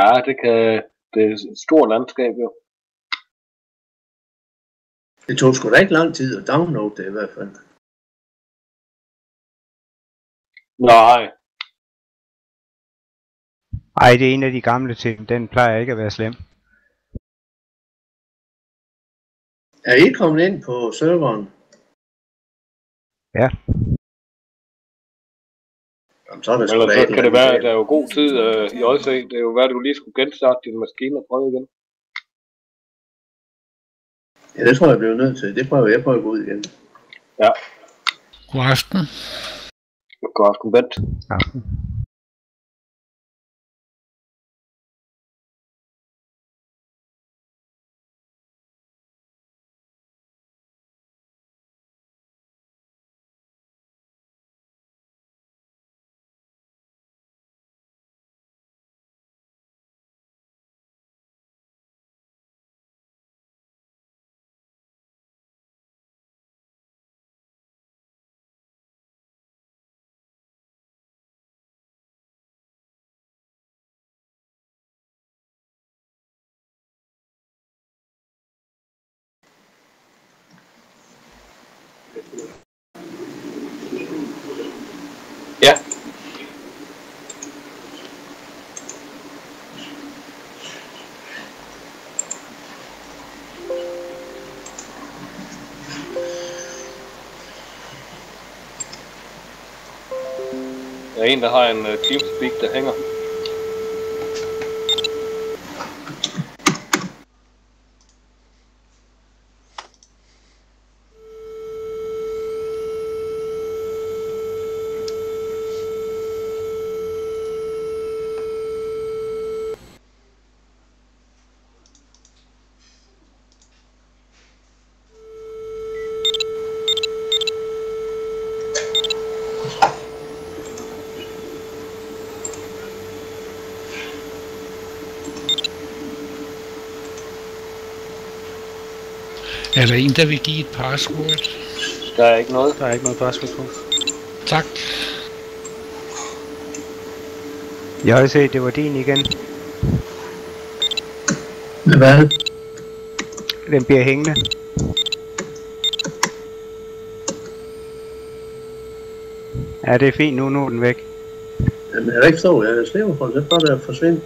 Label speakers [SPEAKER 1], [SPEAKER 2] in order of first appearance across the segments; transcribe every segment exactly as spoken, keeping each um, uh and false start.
[SPEAKER 1] Ja, det kan... Det er et stort landskab, jo.
[SPEAKER 2] Det tog sgu da ikke lang tid at downloade det i hvert fald.
[SPEAKER 1] Nej.
[SPEAKER 3] Ej, det er en af de gamle ting. Den plejer ikke at være slem.
[SPEAKER 2] Er I kommet ind på serveren?
[SPEAKER 3] Ja.
[SPEAKER 2] Jamen, så er der sgu
[SPEAKER 1] Eller
[SPEAKER 2] da
[SPEAKER 1] så
[SPEAKER 2] et
[SPEAKER 1] kan det
[SPEAKER 2] eller
[SPEAKER 1] være,
[SPEAKER 2] andet
[SPEAKER 1] at der er jo god tid øh, i J C. Det er jo værd, at du lige skulle genstarte din maskine og prøve igen.
[SPEAKER 2] Ja, det tror jeg, jeg bliver nødt til. Det prøver jeg på at gå ud igen.
[SPEAKER 1] Ja.
[SPEAKER 4] God aften.
[SPEAKER 1] God aften, Bent.
[SPEAKER 3] Aften.
[SPEAKER 1] Ja. Der er en, der har en uh, Teamspeak, der hænger.
[SPEAKER 4] Er der en, der vil give et password?
[SPEAKER 1] Der er ikke noget.
[SPEAKER 5] Der er ikke noget password på.
[SPEAKER 4] Tak.
[SPEAKER 3] Jeg har set, det var din igen.
[SPEAKER 2] Hvad?
[SPEAKER 3] Den bliver hængende. Ja, det er fint nu, nu er den væk.
[SPEAKER 2] Jamen, jeg er ikke så, jeg er slevet for det, bare der forsvinde.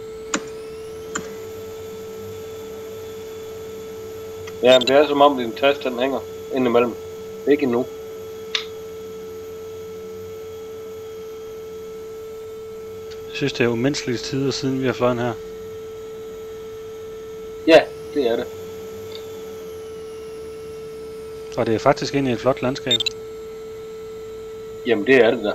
[SPEAKER 1] Ja, men det er som om din tast, den hænger indimellem. Ikke endnu.
[SPEAKER 5] Jeg synes, det er umenneskelige tider, siden vi har fløjet her.
[SPEAKER 1] Ja, det er det.
[SPEAKER 5] Og det er faktisk egentlig et flot landskab.
[SPEAKER 1] Jamen, det er det da.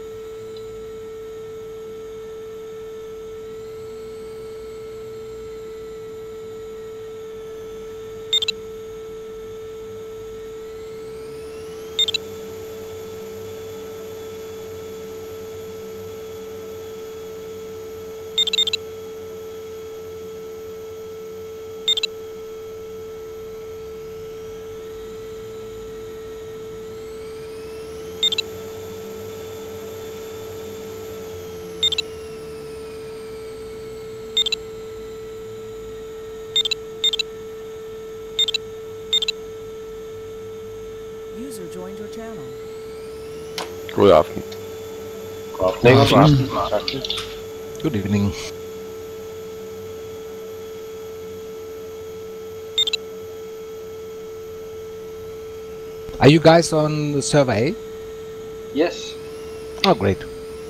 [SPEAKER 6] User joined your channel.
[SPEAKER 7] God aften.
[SPEAKER 1] God aften.
[SPEAKER 4] God aften.
[SPEAKER 1] Tak.
[SPEAKER 7] Good evening.
[SPEAKER 8] Are you guys on the server A?
[SPEAKER 1] Yes.
[SPEAKER 8] Oh, great.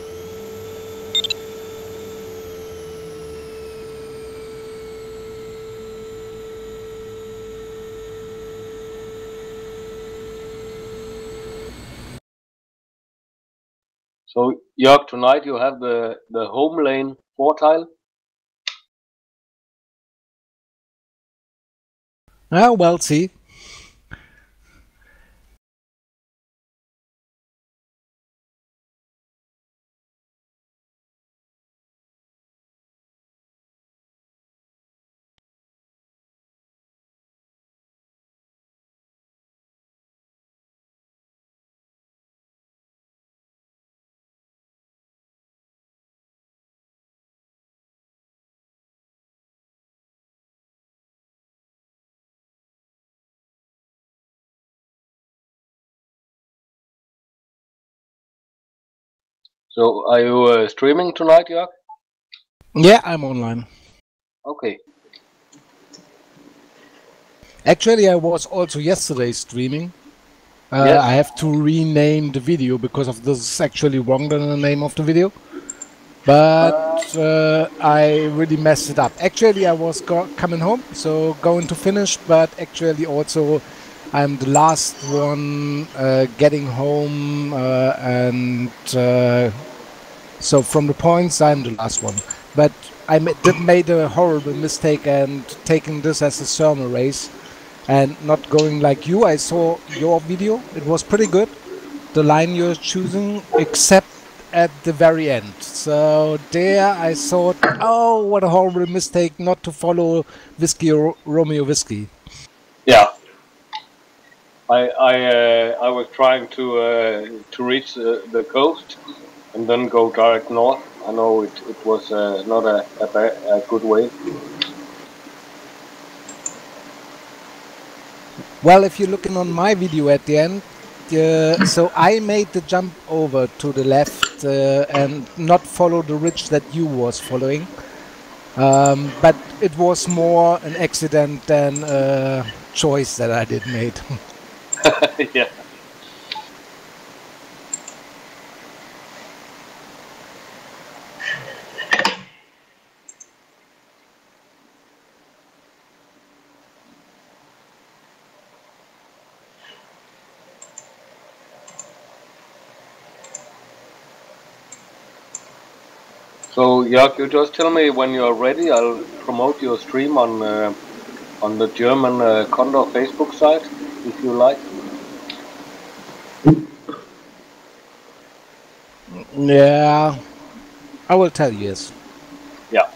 [SPEAKER 1] So, Jörg, tonight you have the, the home lane four tile.
[SPEAKER 8] Oh, well, see.
[SPEAKER 1] So, are you uh, streaming tonight, Jörg?
[SPEAKER 8] Yeah, I'm online.
[SPEAKER 1] Okay.
[SPEAKER 8] Actually, I was also yesterday streaming. Uh,
[SPEAKER 1] Yes.
[SPEAKER 8] I have to rename the video because of this is actually wrong than the name of the video. But uh, I really messed it up. Actually, I was go coming home, so going to finish, but actually also I'm the last one uh, getting home, uh, and uh, so from the points I'm the last one. But I ma did made a horrible mistake and taking this as a thermal race and not going like you. I saw your video, it was pretty good, the line you're choosing, except at the very end. So there I thought, oh, what a horrible mistake not to follow Whiskey Ro Romeo Whiskey.
[SPEAKER 1] Yeah. I I uh, I was trying to uh, to reach uh, the coast and then go direct north. I know it it was uh, not a a, ba a good way.
[SPEAKER 8] Well, if you're looking on my video at the end, uh, so I made the jump over to the left uh, and not follow the ridge that you was following. Um, but it was more an accident than a choice that I did made.
[SPEAKER 1] Yeah. So, Jörg, you just tell me when you're ready. I'll promote your stream on uh, on the German uh, Condor Facebook site, if you like.
[SPEAKER 8] Yeah, I will tell you, yes.
[SPEAKER 1] Yeah.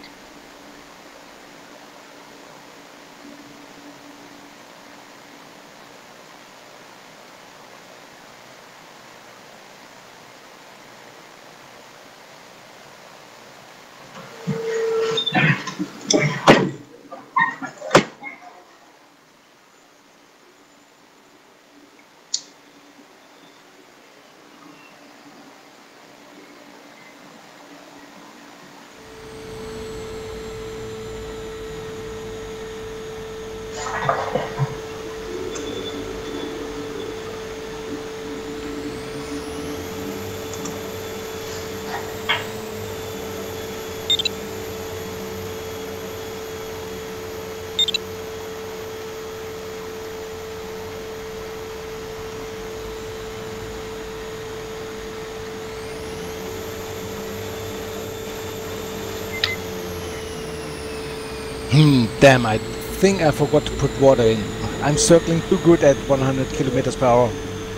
[SPEAKER 8] Hmm, damn, I think I forgot to put water in. I'm circling too good at one hundred kilometers per hour.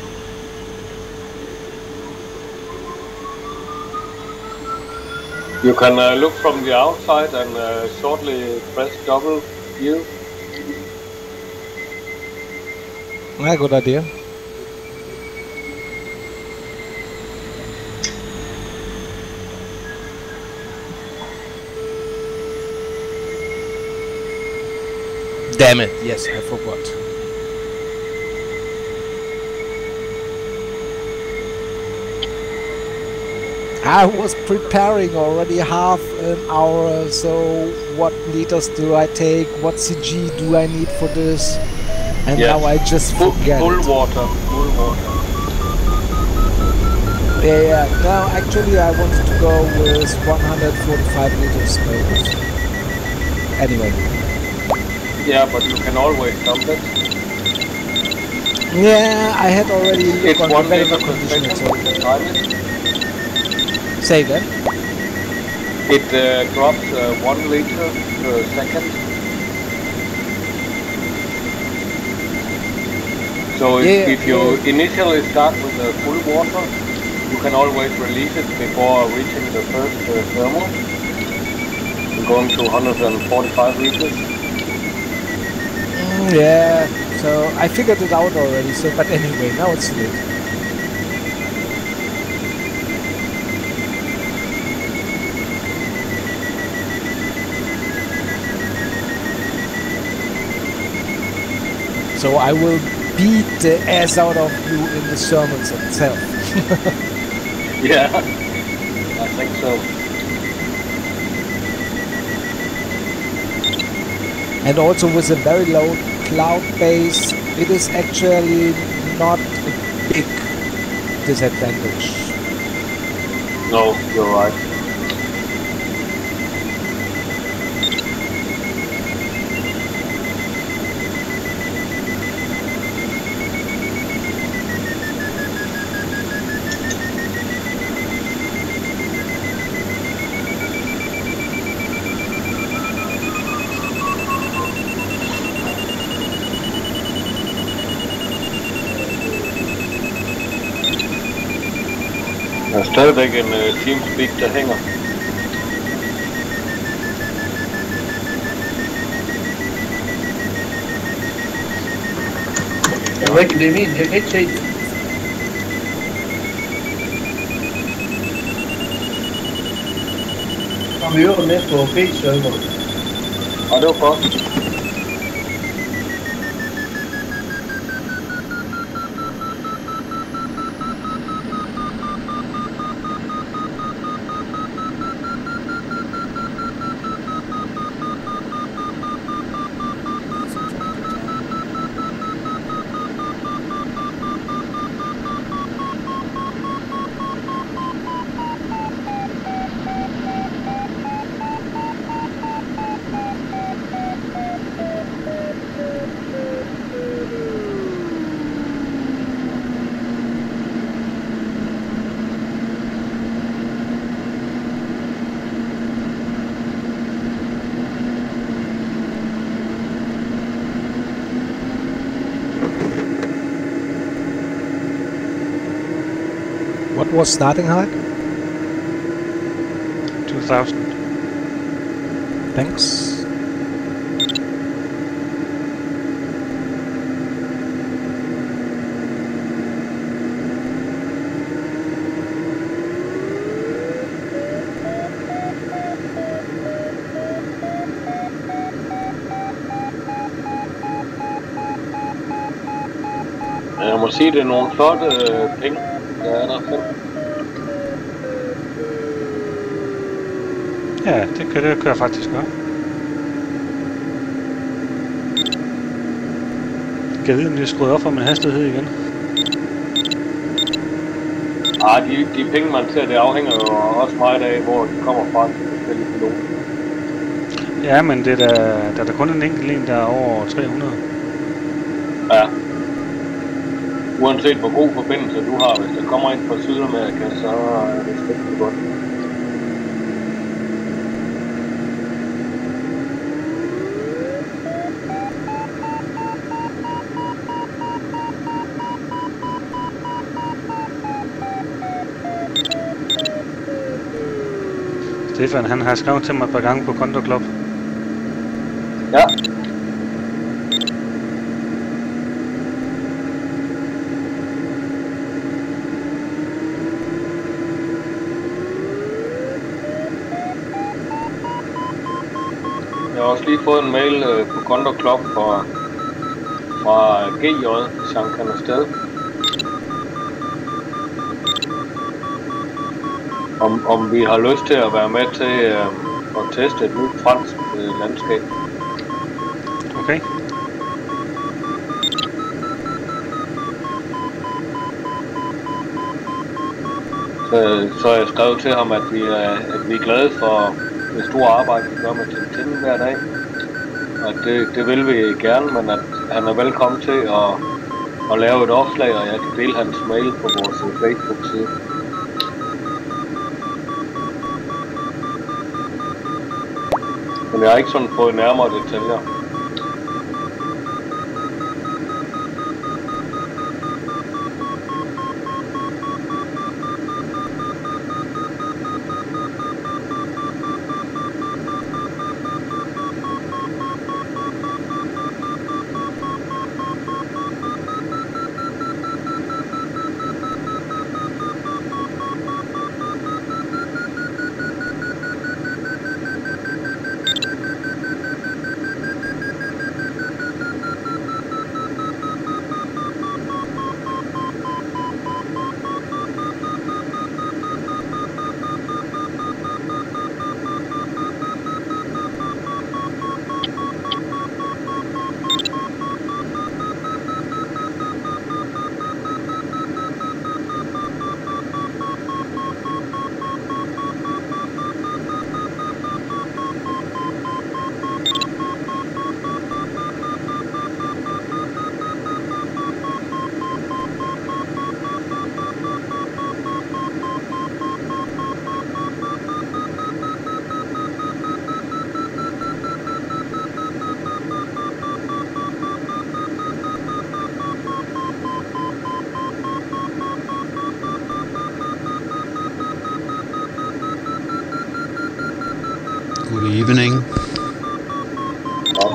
[SPEAKER 1] You can uh, look from the outside and uh, shortly press double U.
[SPEAKER 8] Yeah, good idea. Damn it, yes, I forgot. I was preparing already half an hour, so what liters do I take, what C G do I need for this, and
[SPEAKER 1] Yes.
[SPEAKER 8] now I just
[SPEAKER 1] Full,
[SPEAKER 8] forget
[SPEAKER 1] full
[SPEAKER 8] it.
[SPEAKER 1] water, full water.
[SPEAKER 8] Yeah, yeah, no, actually I wanted to go with one hundred forty-five liters per minute. Anyway.
[SPEAKER 1] Yeah, but you can always dump it.
[SPEAKER 8] Yeah, I had already looked
[SPEAKER 1] It's
[SPEAKER 8] on
[SPEAKER 1] one
[SPEAKER 8] the
[SPEAKER 1] liter
[SPEAKER 8] weather
[SPEAKER 1] per
[SPEAKER 8] conditions.
[SPEAKER 1] second. You can time it.
[SPEAKER 8] Say that.
[SPEAKER 1] It uh, drops uh, one liter per second. So if,
[SPEAKER 8] Yeah,
[SPEAKER 1] if you
[SPEAKER 8] yeah.
[SPEAKER 1] initially start with the full water, you can always release it before reaching the first uh, thermal. Going to one hundred forty-five liters.
[SPEAKER 8] Mm, yeah, so I figured it out already, so but anyway, now it's late. So I will beat the ass out of you in the sermons itself.
[SPEAKER 1] Yeah. think so.
[SPEAKER 8] And also with a very low cloud base, it is actually not a big disadvantage.
[SPEAKER 1] No, you're right. Der er stadigvæk en uh, Teamspeak, der hænger.
[SPEAKER 2] Jeg ved ikke, det er min. Jeg kan ikke se det. Kom vi over med på P-server.
[SPEAKER 1] Og det var godt.
[SPEAKER 8] What was starting height?
[SPEAKER 5] two thousand.
[SPEAKER 8] Thanks.
[SPEAKER 1] Jeg må sige, det er nogle flotte øh, penge, der er der fem.
[SPEAKER 5] Ja, det kan det køre faktisk godt. Kan jeg vide, om det er skruet op for min hastighed igen?
[SPEAKER 1] Ah, de, de penge, man ser, det afhænger jo også meget af, hvor de kommer fra, de forskellige piloter.
[SPEAKER 5] Ja, men det er da, der er da kun en enkelt en, der er over tre hundrede.
[SPEAKER 1] Ja. Uanset hvor god forbindelse du har, hvis der kommer ind fra Sydamerika, så er det rigtig godt.
[SPEAKER 5] Stefan, han har skrevet til mig et par gange på Condo Club.
[SPEAKER 1] Ja. Jeg har også lige fået en mail øh, på Condo Club fra, fra G J, Jean Canestel. Om, om vi har lyst til at være med til øh, at teste et nyt fransk øh, landskab.
[SPEAKER 5] Okay.
[SPEAKER 1] Så, så jeg skrev til ham, at vi er, at vi er glade for det store arbejde, vi gør med Tintin hver dag. Og det, det vil vi gerne, men at han er velkommen til at, at lave et opslag, og jeg kan dele hans mail på vores Facebook-side. Men jeg har ikke sådan fået nærmere detaljer.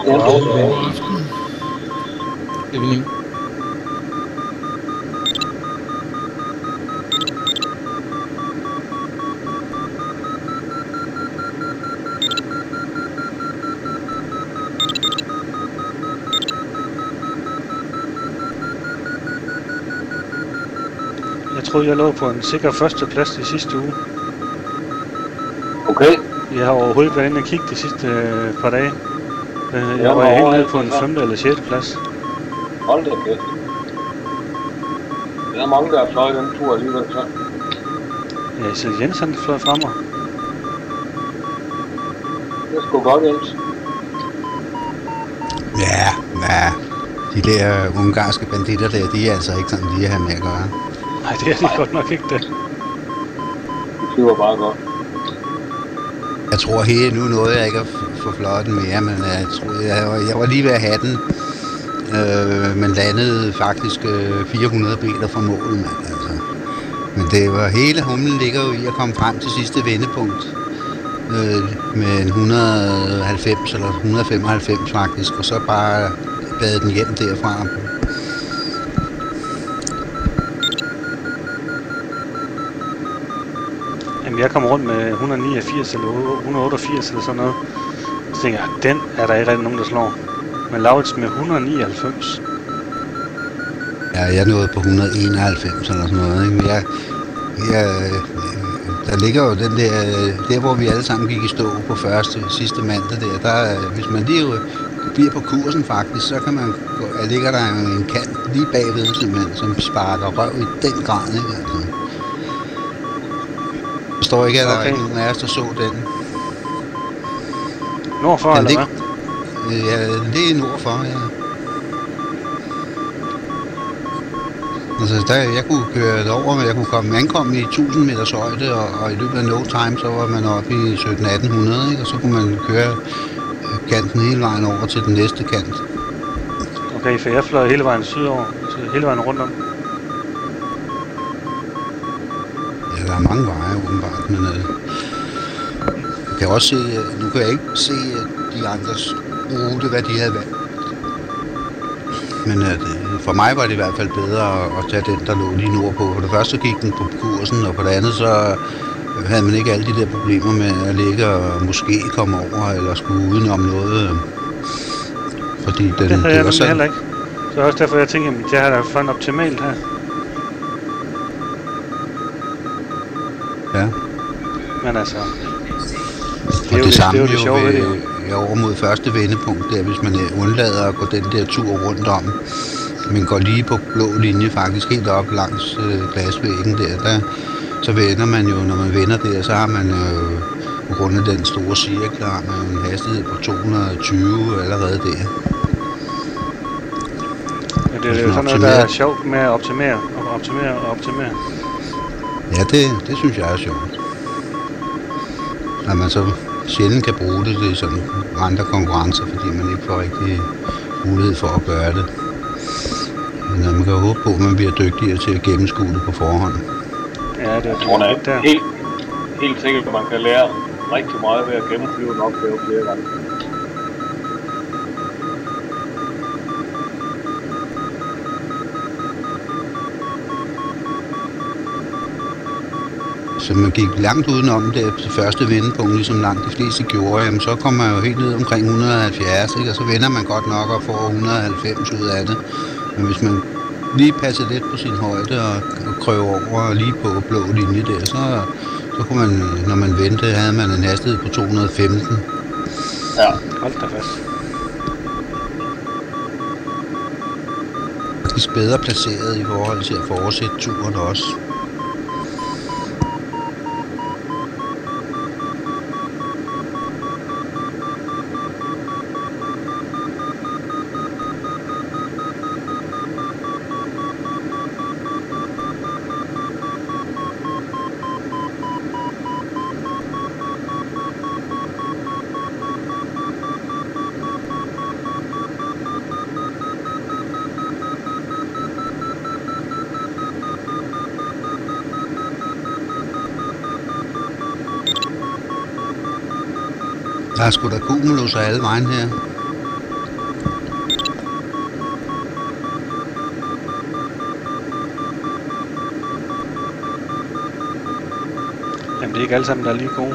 [SPEAKER 1] Ja,
[SPEAKER 4] God aften.
[SPEAKER 8] Evening.
[SPEAKER 5] Jeg troede, jeg lå på en sikker førsteplads i sidste uge.
[SPEAKER 1] Okay.
[SPEAKER 5] Jeg har overhovedet ikke været inde og kigge de sidste øh, par dage. Øh, Jeg
[SPEAKER 1] Ja,
[SPEAKER 5] var
[SPEAKER 1] hvor
[SPEAKER 5] helt
[SPEAKER 1] over
[SPEAKER 5] nede
[SPEAKER 1] er
[SPEAKER 5] på en
[SPEAKER 1] det så?
[SPEAKER 5] femte eller sjette plads.
[SPEAKER 1] Hold da kæft. Der er mange, der har fløjet den tur alligevel så.
[SPEAKER 5] Ja, så Jens han fløj fra mig.
[SPEAKER 1] Det er sgu godt, Jens.
[SPEAKER 6] Ja, ja. De der ungarske banditter der, de er altså ikke sådan lige at have med at gøre.
[SPEAKER 5] Nej, det er de godt nok ikke det.
[SPEAKER 1] Det flyver bare godt.
[SPEAKER 6] Jeg tror helt nu nåede jeg ikke at f- få fløjet den mere, men jeg tror, jeg var, jeg var lige ved at have den. Øh, men landede faktisk øh, fire hundrede meter fra målet, mand, altså. Men det var hele humlen ligger jo i at komme frem til sidste vendepunkt. Øh, med en et hundrede og halvfems eller et hundrede og femoghalvfems faktisk, og så bare bade den hjem derfra.
[SPEAKER 5] Jamen, jeg kom rundt med et hundrede og niogfirs eller et hundrede og otteogfirs eller sådan noget. Så tænker jeg, den er der ikke rigtig nogen, der slår. Men Laurits med et hundrede og nioghalvfems.
[SPEAKER 6] Ja, jeg nåede på et hundrede og enoghalvfems eller sådan noget, ikke? Men jeg, jeg, der ligger jo den der, der hvor vi alle sammen gik i stå på første, sidste mandag der, der, hvis man lige bliver på kursen faktisk, så kan man gå, der ligger der jo en kant lige bagved, simpelthen, som sparker røv i den grad, ikke? Altså. Jeg forstår ikke, at der
[SPEAKER 5] Okay.
[SPEAKER 6] er ikke nogen af os, der så den.
[SPEAKER 5] Nordfor,
[SPEAKER 6] Den
[SPEAKER 5] eller
[SPEAKER 6] lig-
[SPEAKER 5] hvad?
[SPEAKER 6] Ja, det er nordfor, ja. Altså, der, jeg kunne køre det over, men jeg kunne komme ankomme i tusind meters højde, og, og i løbet af no time, så var man oppe i sytten atten hundrede, ikke? Og så kunne man køre øh, kanten hele vejen over til den næste kant.
[SPEAKER 5] Okay, for jeg fløj hele vejen sydover. Så hele vejen rundt om.
[SPEAKER 6] Ja, der er mange veje, åbenbart, men øh, jeg kan også se, øh, nu kan jeg ikke se øh, de andres rute, hvad de havde valgt. Men øh, det, for mig var det i hvert fald bedre at, at tage den, der lå lige nordpå. For det første så gik den på kursen, og på det andet så øh, havde man ikke alle de der problemer med at ligge og måske komme over, eller skulle udenom noget. Øh, fordi den,
[SPEAKER 5] Det havde jeg
[SPEAKER 6] var
[SPEAKER 5] nemlig
[SPEAKER 6] sådan-
[SPEAKER 5] heller ikke. Så også derfor, jeg tænker, at jeg har da fundet optimalt her.
[SPEAKER 6] Ja.
[SPEAKER 5] Men altså,
[SPEAKER 6] Og
[SPEAKER 5] jo
[SPEAKER 6] det,
[SPEAKER 5] det-
[SPEAKER 6] samme
[SPEAKER 5] det er jo det
[SPEAKER 6] jo
[SPEAKER 5] sjove ved det,
[SPEAKER 6] ved, ja, over mod første vendepunkt, der hvis man øh, undlader at gå den der tur rundt om, men går lige på blå linje faktisk helt op langs øh, glasvæggen der, der, så vender man jo, når man vender der, så har man jo på grund af den store cirkel, har man jo en hastighed på to hundrede og tyve allerede der.
[SPEAKER 5] men det er
[SPEAKER 6] Hvis
[SPEAKER 5] jo
[SPEAKER 6] man
[SPEAKER 5] sådan noget, der er
[SPEAKER 6] optimerer.
[SPEAKER 5] sjovt med at optimere og optimere og optimere.
[SPEAKER 6] Ja, det, det synes jeg er sjovt. Når man så sjældent kan bruge det, det er sådan andre konkurrencer, fordi man ikke får rigtig mulighed for at gøre det. Men man kan jo håbe på, at man bliver dygtigere til at gennemskue det på forhånd.
[SPEAKER 5] Ja, det er
[SPEAKER 1] Jeg tror,
[SPEAKER 5] det
[SPEAKER 1] det
[SPEAKER 5] lidt der.
[SPEAKER 1] er helt, helt sikkert, at man kan lære rigtig meget ved at gennemflyve en opgave flere gange.
[SPEAKER 6] Så man gik langt udenom det til første vendepunkt, ligesom langt de fleste gjorde, jamen så kommer man jo helt ned omkring et hundrede og halvfjerds, ikke? Og så vender man godt nok og får et hundrede og halvfems ud af det. Men hvis man lige passer lidt på sin højde og, og krøver over lige på blå linje der, så, så kunne man, når man vendte, havde man en hastighed på to hundrede og femten.
[SPEAKER 1] Ja.
[SPEAKER 5] Hold da fast.
[SPEAKER 6] Faktisk bedre placeret i forhold til at fortsætte turen også. Der er sgu da cumulus af alle vejen her.
[SPEAKER 5] Jamen, det er ikke alle sammen, der er lige gode.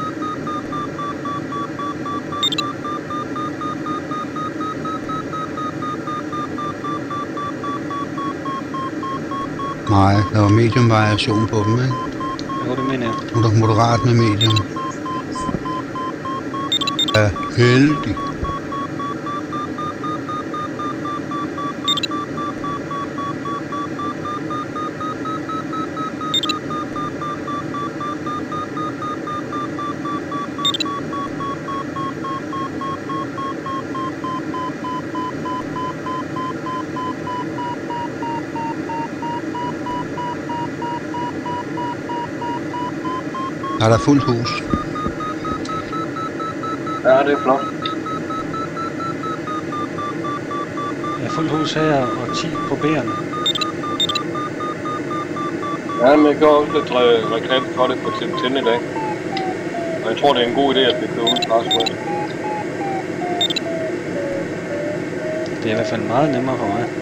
[SPEAKER 6] Nej, der var medium variation på dem, ikke?
[SPEAKER 5] Jo, det mener jeg.
[SPEAKER 6] Nu er der moderat med medium. Ja, heldig. Er der fuldt hus?
[SPEAKER 1] Ja, det er flot.
[SPEAKER 5] Jeg har fuldt hus her og ti på B'erne.
[SPEAKER 1] Ja, men jeg gør også lidt re- reklame for det på Tintin i dag. Og jeg tror, det er en god idé, at vi kører uden password.
[SPEAKER 5] Det er i hvert fald meget nemmere for mig.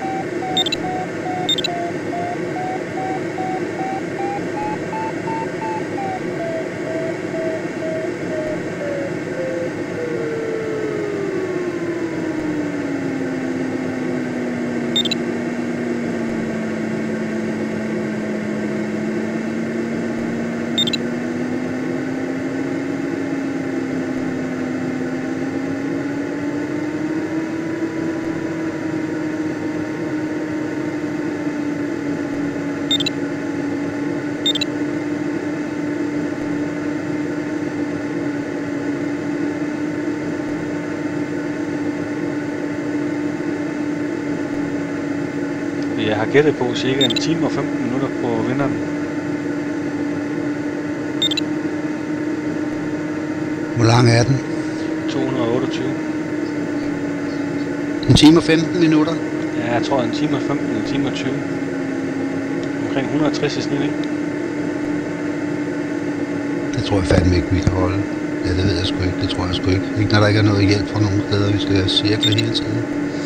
[SPEAKER 5] Jeg har gættet på cirka en time og femten minutter på vinderen.
[SPEAKER 6] Hvor lang er den?
[SPEAKER 5] to hundrede og otteogtyve.
[SPEAKER 6] En time og femten minutter?
[SPEAKER 5] Ja, jeg tror en time og femten, en time og tyve. Omkring et hundrede og tres i snit, ikke?
[SPEAKER 6] Det tror jeg fandme ikke, vi kan holde. Ja, det ved jeg sgu ikke. Det tror jeg sgu ikke. Ikke når der ikke er noget hjælp fra nogen steder, vi skal cirkle hele tiden.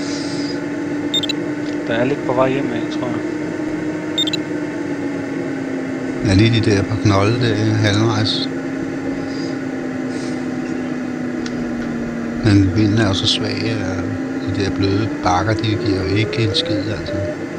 [SPEAKER 5] Der er lidt på vej hjem af, tror jeg.
[SPEAKER 6] Ja, lige de der på knolde, det er halvvejs. Men vinden er jo så svag, og de der bløde bakker, de giver jo ikke en skid, altså.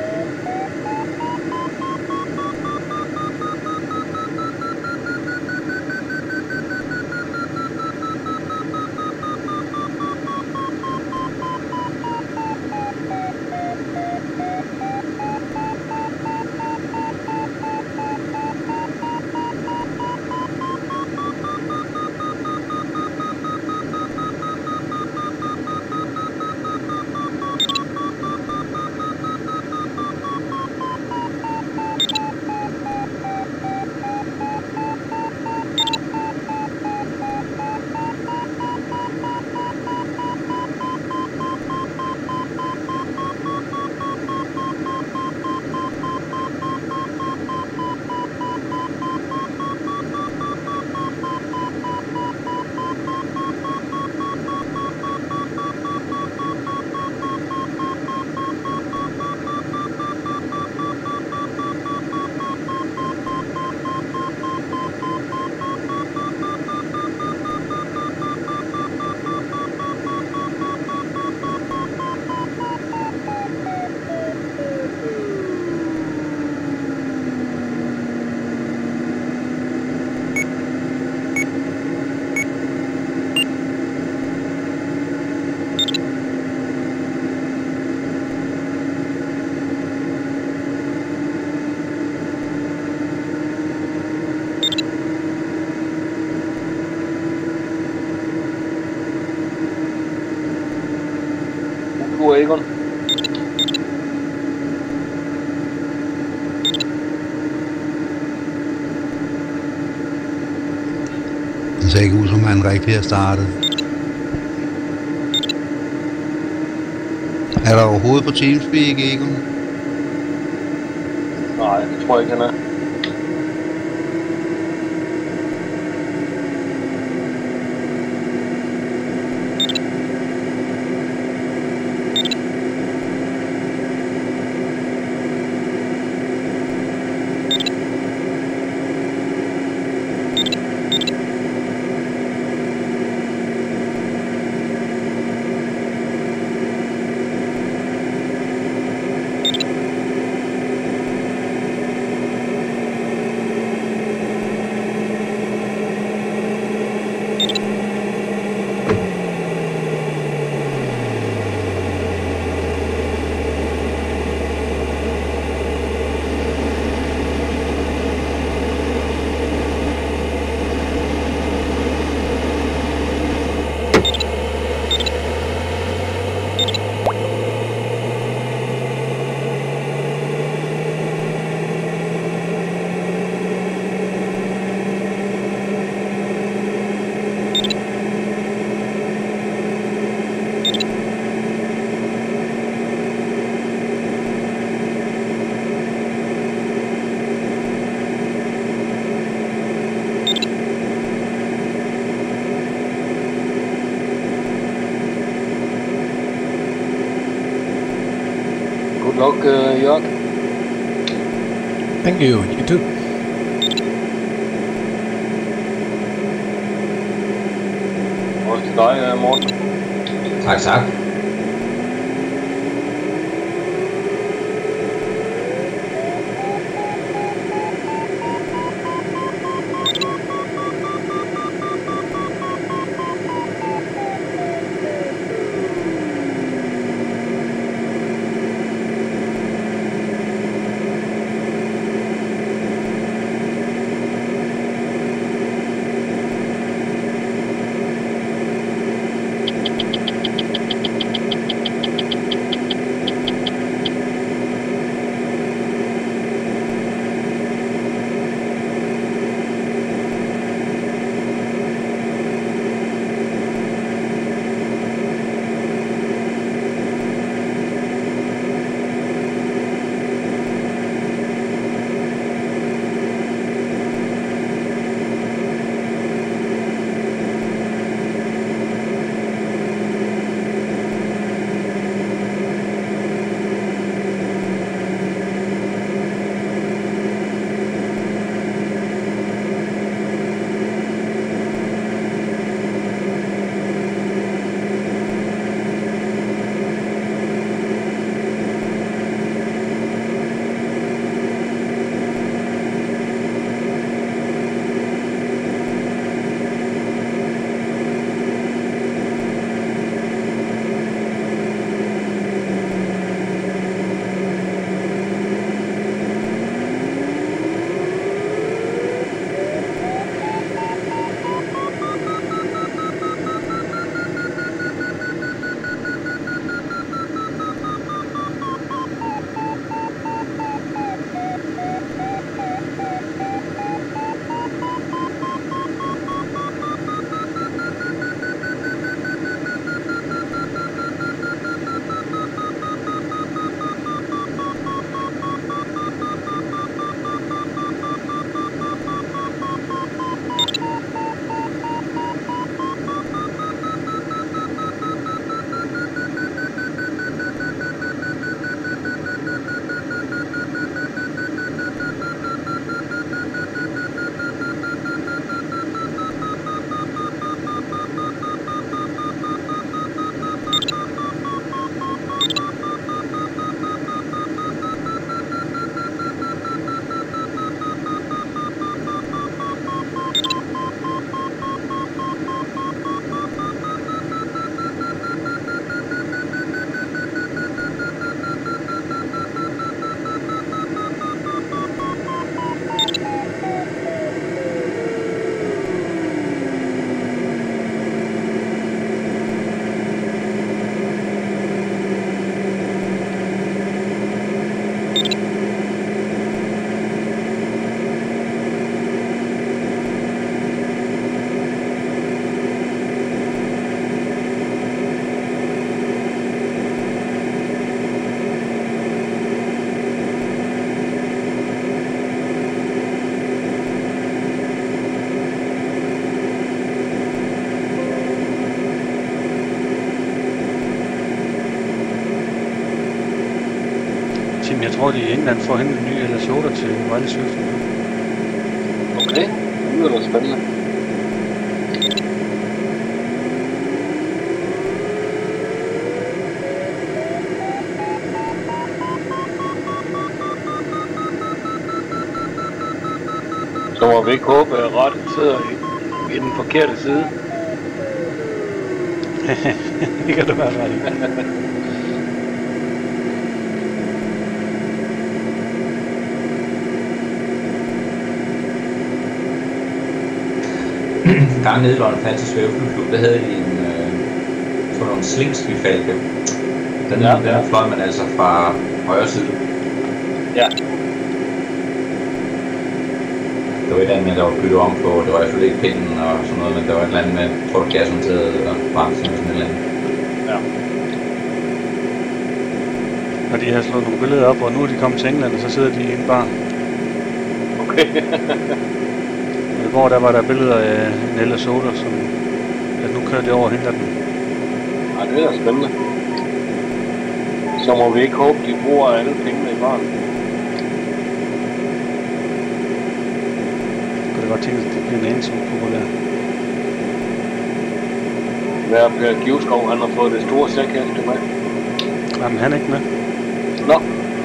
[SPEAKER 1] God Egon.
[SPEAKER 6] Det ser ikke ud som han rigtig har startet. Er der overhovedet på Teamspeak, Egon?
[SPEAKER 1] Nej, det tror jeg ikke, han er. luck, uh, Jörg.
[SPEAKER 8] Thank you. You too.
[SPEAKER 1] Også til dig, uh, Morten.
[SPEAKER 9] Tak, tak.
[SPEAKER 5] Jeg tror, de i England får hentet en ny eller soda til Vejle Søften.
[SPEAKER 1] Okay, det lyder da spændende. Så må vi ikke håbe, at rettet sidder i, i den forkerte side.
[SPEAKER 5] Det kan du være ret i.
[SPEAKER 9] Gang nede i London Fantasy Svæveflyklub, der havde de en øh, sådan nogle slingsbyfalke. Den, ja, den ja. fløj man altså fra højre side.
[SPEAKER 1] Ja.
[SPEAKER 9] Det var et eller andet med, der var byttet om på, det var selvfølgelig ikke pinden og sådan noget, men der var et eller andet med, tror du, gasmonteret eller bremsen eller sådan et eller andet.
[SPEAKER 1] Ja.
[SPEAKER 5] Og de har slået nogle billeder op, og nu er de kommet til England, og så sidder de i en bar.
[SPEAKER 1] Okay.
[SPEAKER 5] I går der var der billeder af Nella Soda, som at nu kører de over og henter den.
[SPEAKER 1] Ja, det er spændende. Så må vi ikke håbe, de bruger alle pengene i barn.
[SPEAKER 5] Jeg kunne da godt tænke, at det bliver en anelse upopulær.
[SPEAKER 1] Hver Per Givskov, han har fået det store sækhæfte med.
[SPEAKER 5] Jamen, han er ikke med.
[SPEAKER 1] Nå.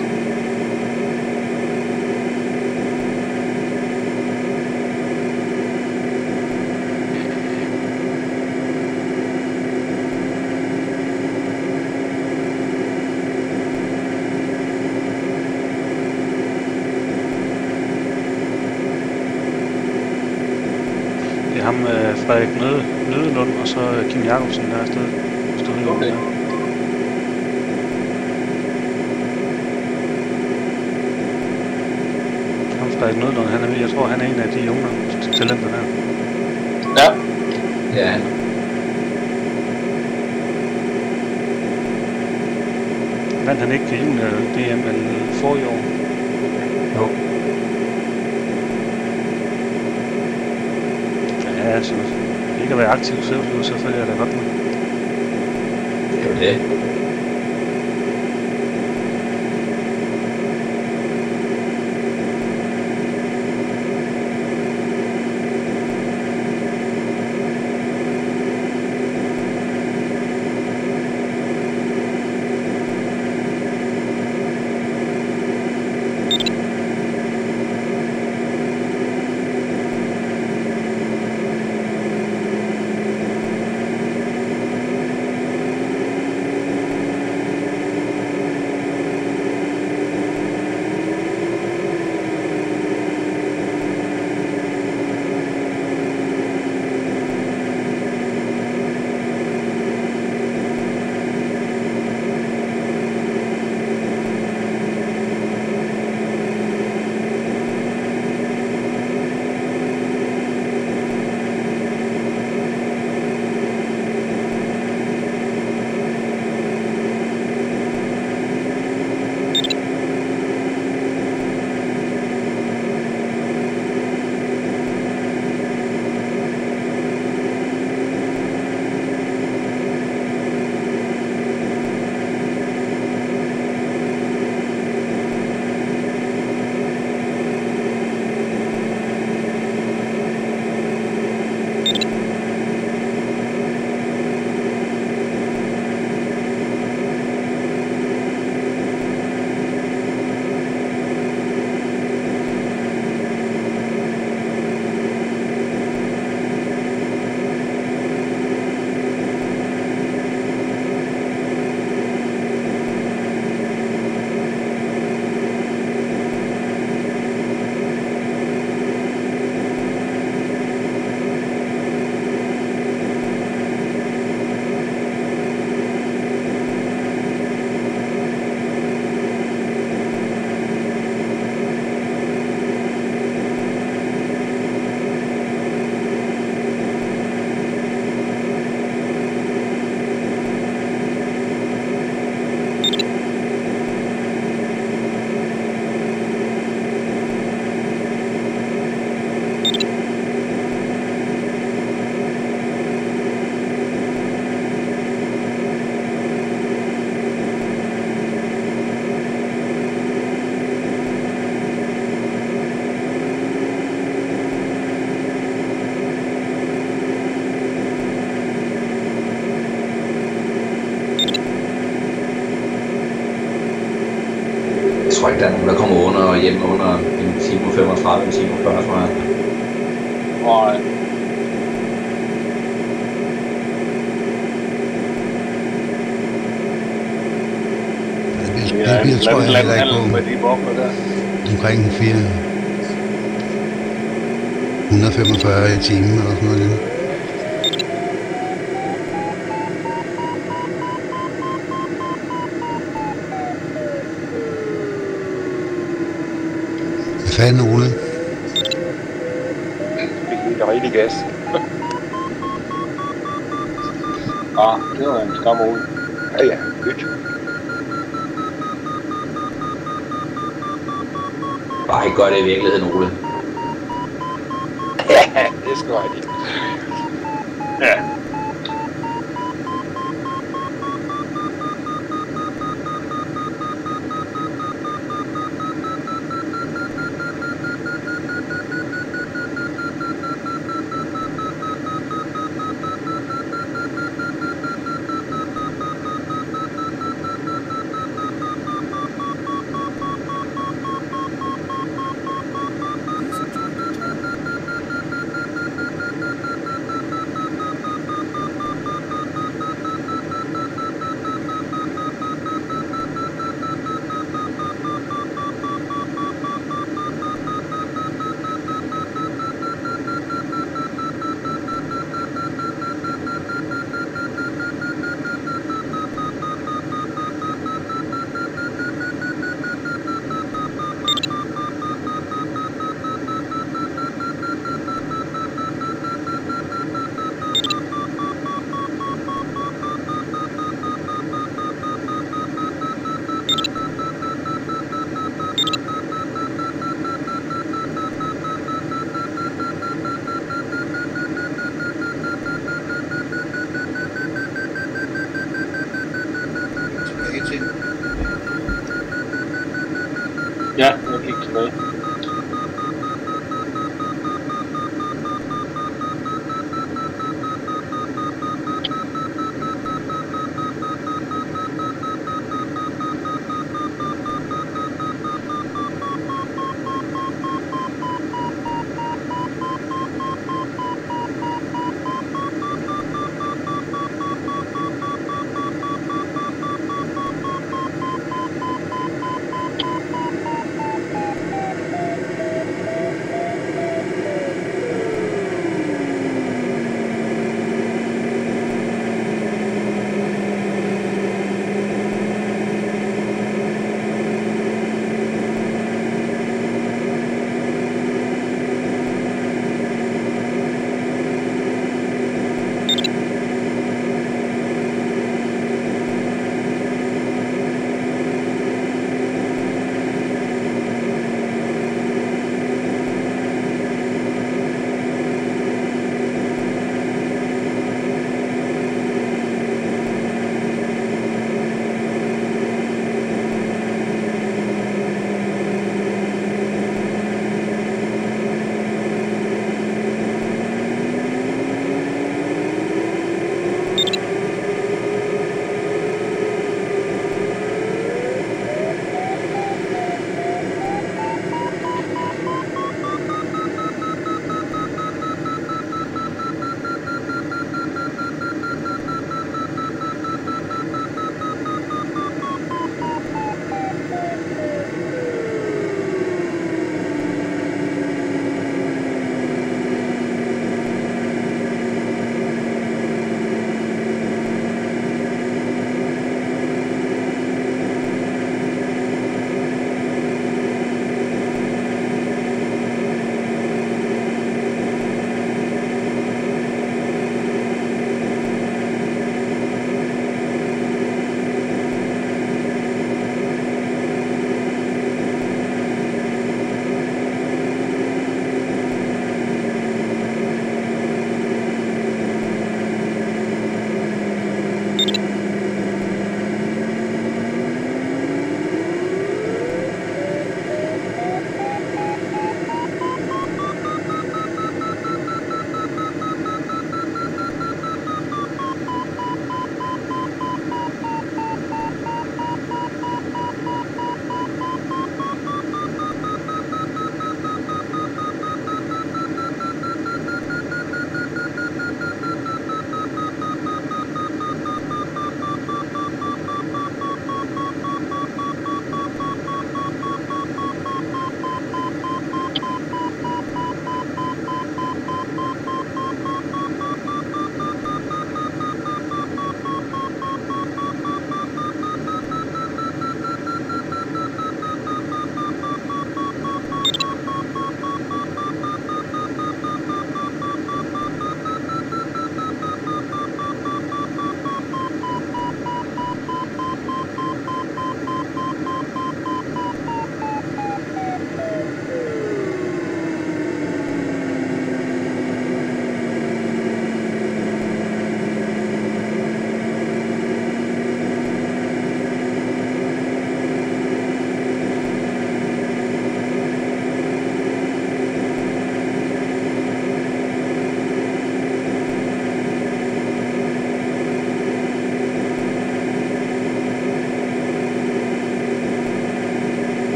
[SPEAKER 5] Det er ham, øh, Frederik Nøde, Nødelund, og så Kim Jacobsen, der er afsted. Stod
[SPEAKER 1] Okay.
[SPEAKER 5] Ham Frederik Nødelund, han er med. Jeg tror, han er en af de unge talenter der.
[SPEAKER 1] Ja.
[SPEAKER 9] Ja.
[SPEAKER 5] Vandt han ikke junior-D M eller forrige år?
[SPEAKER 9] Jo.
[SPEAKER 5] Ja, altså. Ikke at være aktiv søvnløb, så følger jeg da godt med.
[SPEAKER 9] Det er jo det. Jeg tror ikke, der er nogen, der kommer under og hjem under en time femogtredive, en time fyrre, tror jeg.
[SPEAKER 1] Nej.
[SPEAKER 6] Det bliver, tror jeg, heller ikke på
[SPEAKER 1] med de bobler der.
[SPEAKER 6] Omkring fire hundrede og femogfyrre i timen eller sådan noget. Hvad fanden, Ole?
[SPEAKER 7] Det gik der rigtig gas.
[SPEAKER 1] Ah, det var en skam, Ole.
[SPEAKER 7] Ja, ja. Godt.
[SPEAKER 9] Bare ikke gør det i virkeligheden, Ole.
[SPEAKER 7] Ja, det er sgu rigtigt.
[SPEAKER 1] Ja. gik tilbage.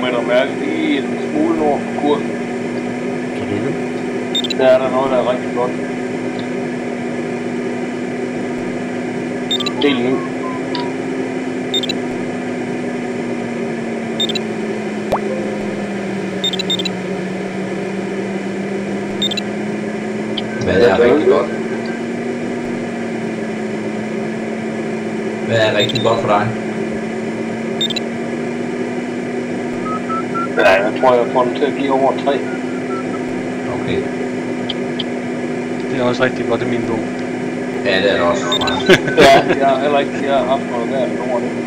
[SPEAKER 1] kilometer mærke lige en smule nord for kursen.
[SPEAKER 8] Tillykke.
[SPEAKER 1] Der er der noget, der er rigtig godt. Del nu.
[SPEAKER 9] Hvad er rigtig godt? Hvad er rigtig godt for dig?
[SPEAKER 1] Ja, jeg tror, jeg får den til at give over tre.
[SPEAKER 9] Okay.
[SPEAKER 5] Det er også rigtig godt i min bog.
[SPEAKER 9] Ja, det er det også for mig.
[SPEAKER 1] Ja, jeg har heller ikke jeg har haft noget der over det.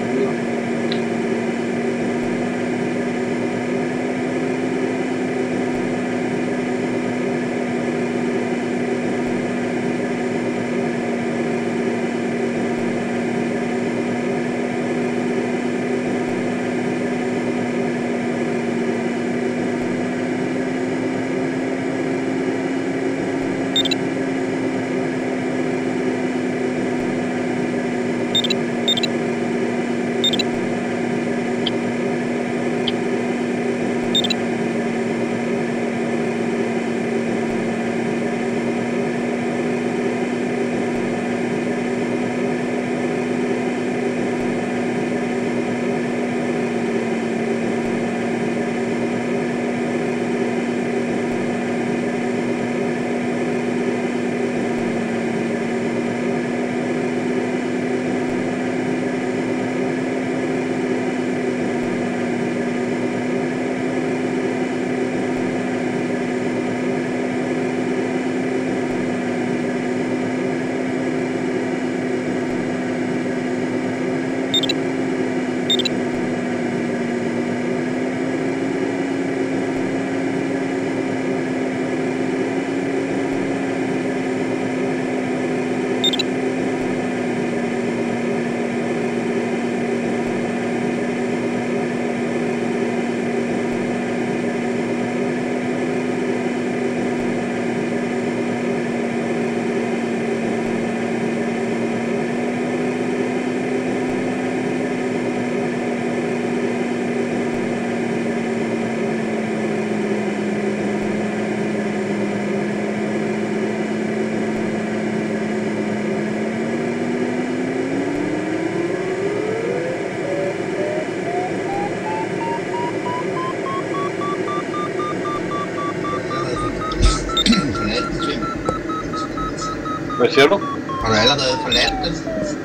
[SPEAKER 1] Hvad siger du?
[SPEAKER 6] Har du allerede forladt det?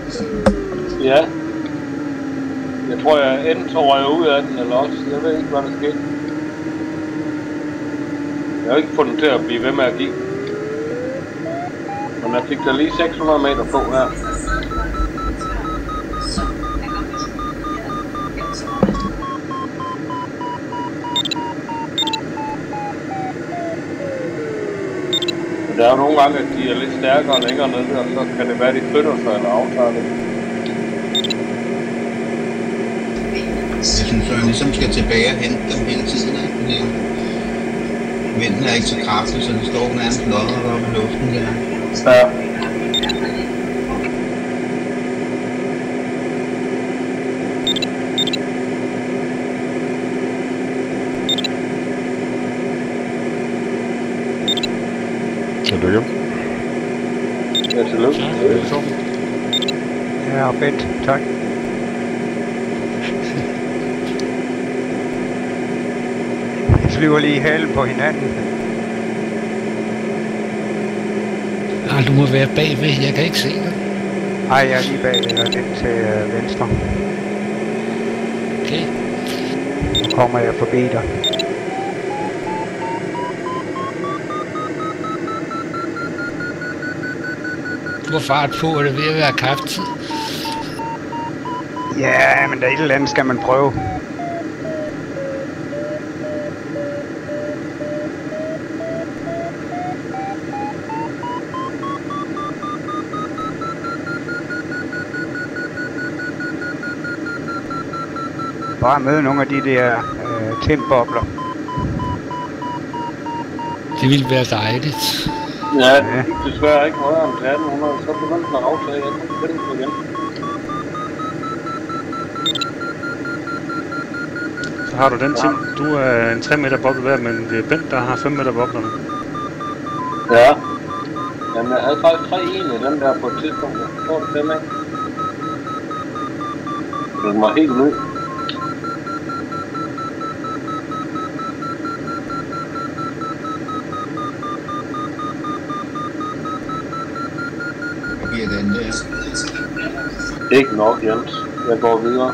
[SPEAKER 1] Ja. Jeg tror, jeg enten så røg ud af den, eller også. Jeg ved ikke, hvad der skete. Jeg har ikke fået den til at blive ved med at give. Men jeg fik da lige seks hundrede meter på her. Der er jo nogle gange, at de er lidt stærkere længere nede, og så kan det være, at de flytter sig eller aftager det.
[SPEAKER 6] Jeg synes, at man ligesom skal tilbage og hente dem hele tiden, ikke? Fordi vinden er ikke så kraftig, så de står nærmest lodret oppe i luften der.
[SPEAKER 1] Ja.
[SPEAKER 8] Tillykke.
[SPEAKER 1] Ja, tillykke.
[SPEAKER 3] Ja, og Bent, tak. Jeg flyver lige halen på hinanden.
[SPEAKER 4] Ah, du må være bagved, jeg kan ikke se dig.
[SPEAKER 3] Ej, jeg er lige bagved og lidt til øh, venstre.
[SPEAKER 4] Okay.
[SPEAKER 3] Nu kommer jeg forbi dig.
[SPEAKER 4] Du har fart på, og det er ved at være kaftetid.
[SPEAKER 3] Ja, men der er et eller andet, skal man prøve. Bare møde nogle af de der øh, tindbobler.
[SPEAKER 4] Det ville være dejligt.
[SPEAKER 1] Ja, det gik desværre ikke højere end atten hundrede, så begyndte den at aftage. Jeg kunne ikke finde den igen.
[SPEAKER 5] Så Så har du den ting. Du er en tre meter boble hver, men det er Bent, der har fem meter boblerne.
[SPEAKER 1] Ja. Jamen, jeg havde faktisk tre ene i den der på et tidspunkt. Jeg forstår det dem, ikke? Den var helt ny.
[SPEAKER 10] Hvad giver den der?
[SPEAKER 1] Ikke nok, Jens. Jeg går videre.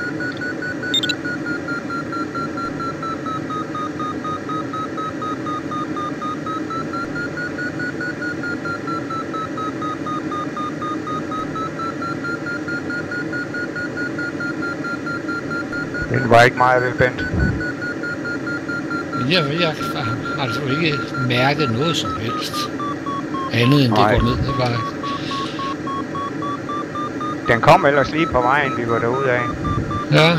[SPEAKER 3] Den var ikke meget ved, Bent.
[SPEAKER 4] Men jeg, jeg har altså ikke mærket noget som helst. Andet end
[SPEAKER 3] Nej.
[SPEAKER 4] det går ned ad vejen.
[SPEAKER 3] Den kom ellers lige på vejen, vi var derude af.
[SPEAKER 4] Ja.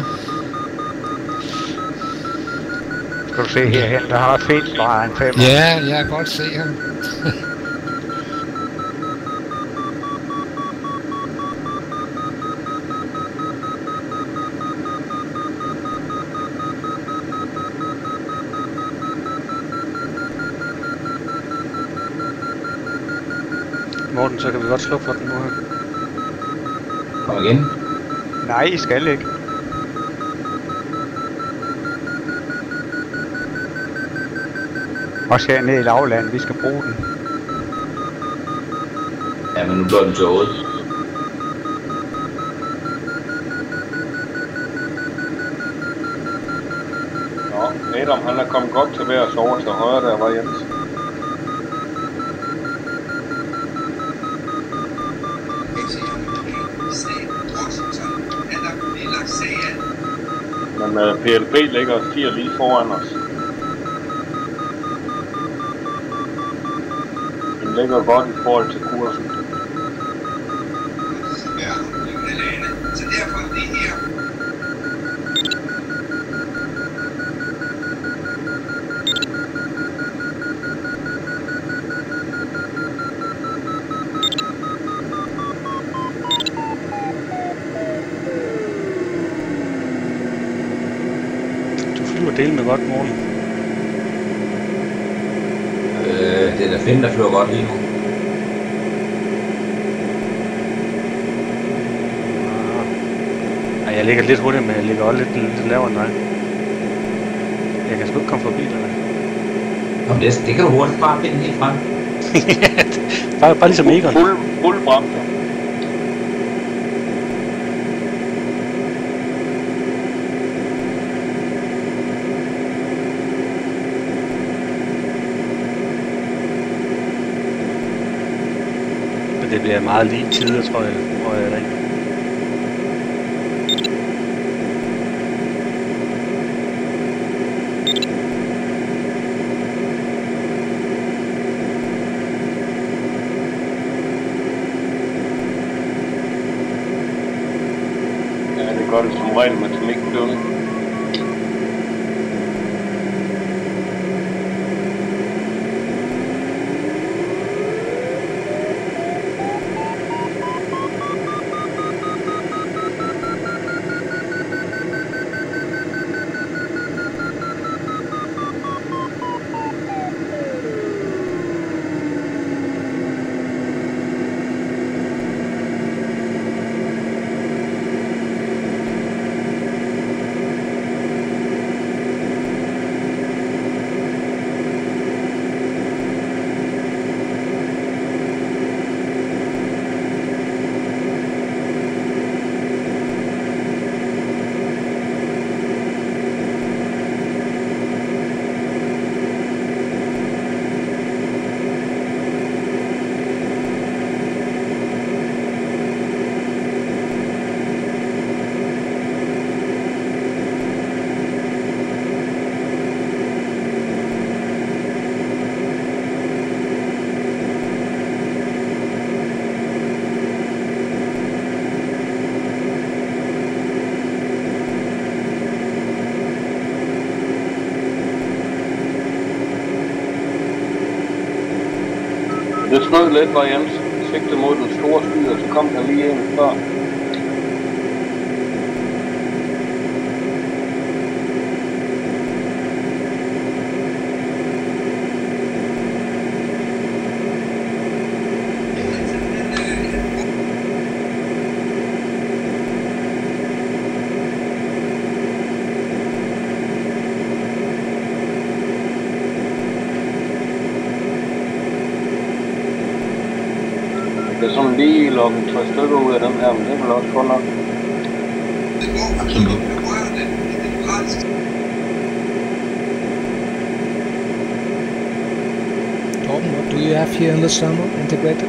[SPEAKER 3] Skal du se herhen, der har fedt bare en femmer.
[SPEAKER 4] Ja, jeg kan godt se ham.
[SPEAKER 5] Morten, så kan vi godt slukke for den nu her.
[SPEAKER 9] Kom igen.
[SPEAKER 3] Nej, I skal ikke. Også hernede i lavlandet, vi skal bruge den.
[SPEAKER 9] Ja, men nu bliver den tåget.
[SPEAKER 1] Nå, Adam, han er kommet godt til værs over til højre, der var Jens. Men uh, P L B ligger fire lige foran os. Den ligger godt i forhold til kursen.
[SPEAKER 10] Ja, så derfor det her.
[SPEAKER 5] Dele med godt, Morten.
[SPEAKER 9] Øh, det er da Finn, der flyver godt lige nu.
[SPEAKER 5] Ej, jeg ligger lidt hurtigt, men jeg ligger også lidt, lidt lavere end dig. Jeg kan sgu ikke komme forbi dig.
[SPEAKER 9] Jamen, det, det kan du hurtigt bare finde helt frem.
[SPEAKER 5] bare, bare ligesom Egon.
[SPEAKER 1] Fuld, fuld bremser.
[SPEAKER 5] Det bliver meget lige tider, tror jeg, tror jeg ikke.
[SPEAKER 1] Ja, det gør det som regel med temikflyvning. Det snød lidt, var Jens. Sigte mod den store sky, og så kom der lige en før. Det er sådan lige loggen tre stykker ud af den her, men det er vel også godt nok.
[SPEAKER 10] Det går absolut. Jeg rører det. Det er gratis.
[SPEAKER 8] Torben, what do you have here in the summer integrated?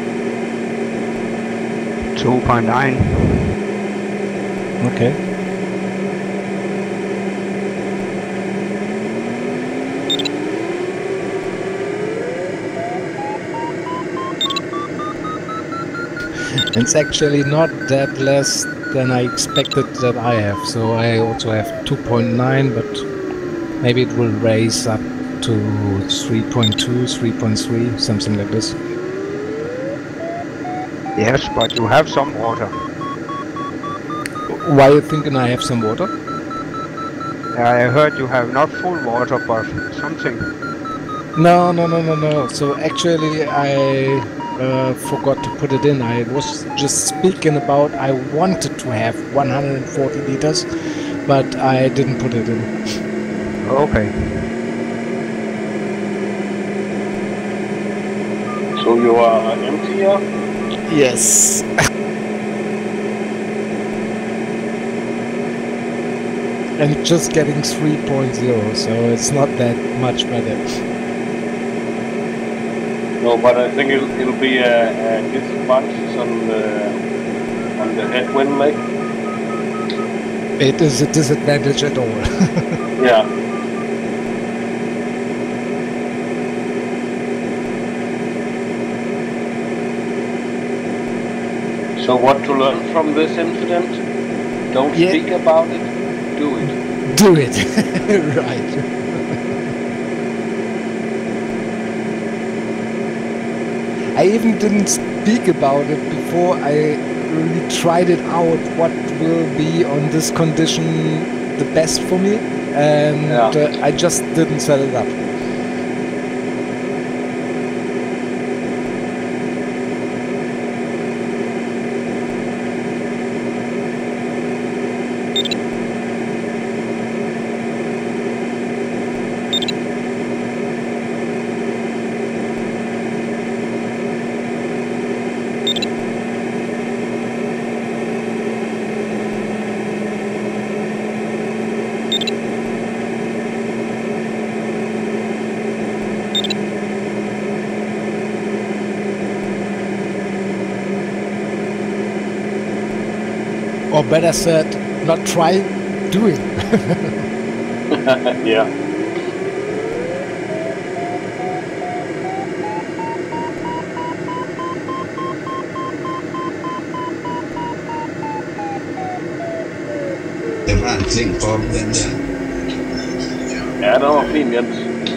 [SPEAKER 3] two point nine.
[SPEAKER 8] Okay. It's actually not that less than I expected that I have, so I also have two point nine, but maybe it will raise up to three point two, three point three, something like this.
[SPEAKER 3] Yes, but you have some water.
[SPEAKER 8] Why are you thinking I have some water?
[SPEAKER 3] I heard you have not full water, but something.
[SPEAKER 8] No, no, no, no, no. So actually I uh, forgot to put it in. I was just speaking about I wanted to have one hundred forty liters, but I didn't put it in.
[SPEAKER 3] Okay.
[SPEAKER 1] So you are empty here?
[SPEAKER 8] Yes. And just getting three point oh, so it's not that much better.
[SPEAKER 1] No, but I think it'll, it'll be a, a disadvantage on the on the headwind leg.
[SPEAKER 8] It is a disadvantage at all.
[SPEAKER 1] Yeah. So what to learn from this incident? Don't
[SPEAKER 8] Yeah.
[SPEAKER 1] speak about it, do it.
[SPEAKER 8] Do it. Right. I even didn't speak about it before I really tried it out, what will be on this condition the best for me, and
[SPEAKER 1] Yeah.
[SPEAKER 8] uh, I just didn't set it up. Or better said, not try, doing.
[SPEAKER 1] Yeah.
[SPEAKER 6] Det var en ting for dem, den der.
[SPEAKER 1] Ja, det var fint, Jens.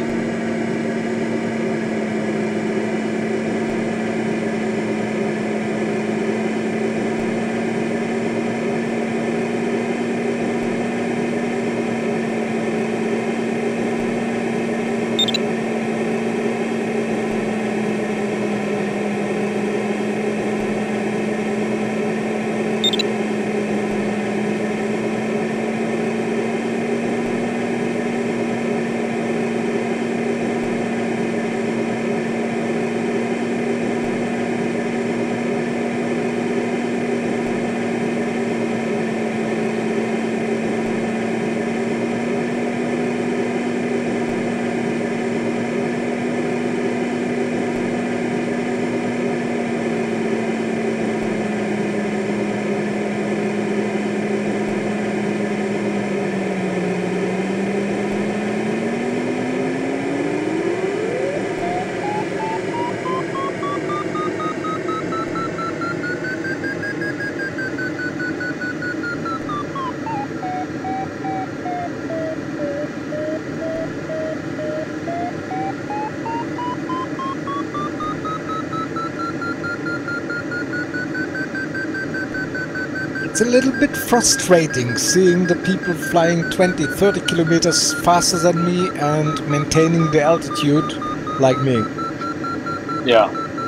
[SPEAKER 8] It's a little bit frustrating seeing the people flying twenty, thirty kilometers faster than me and maintaining the altitude like me.
[SPEAKER 1] Yeah.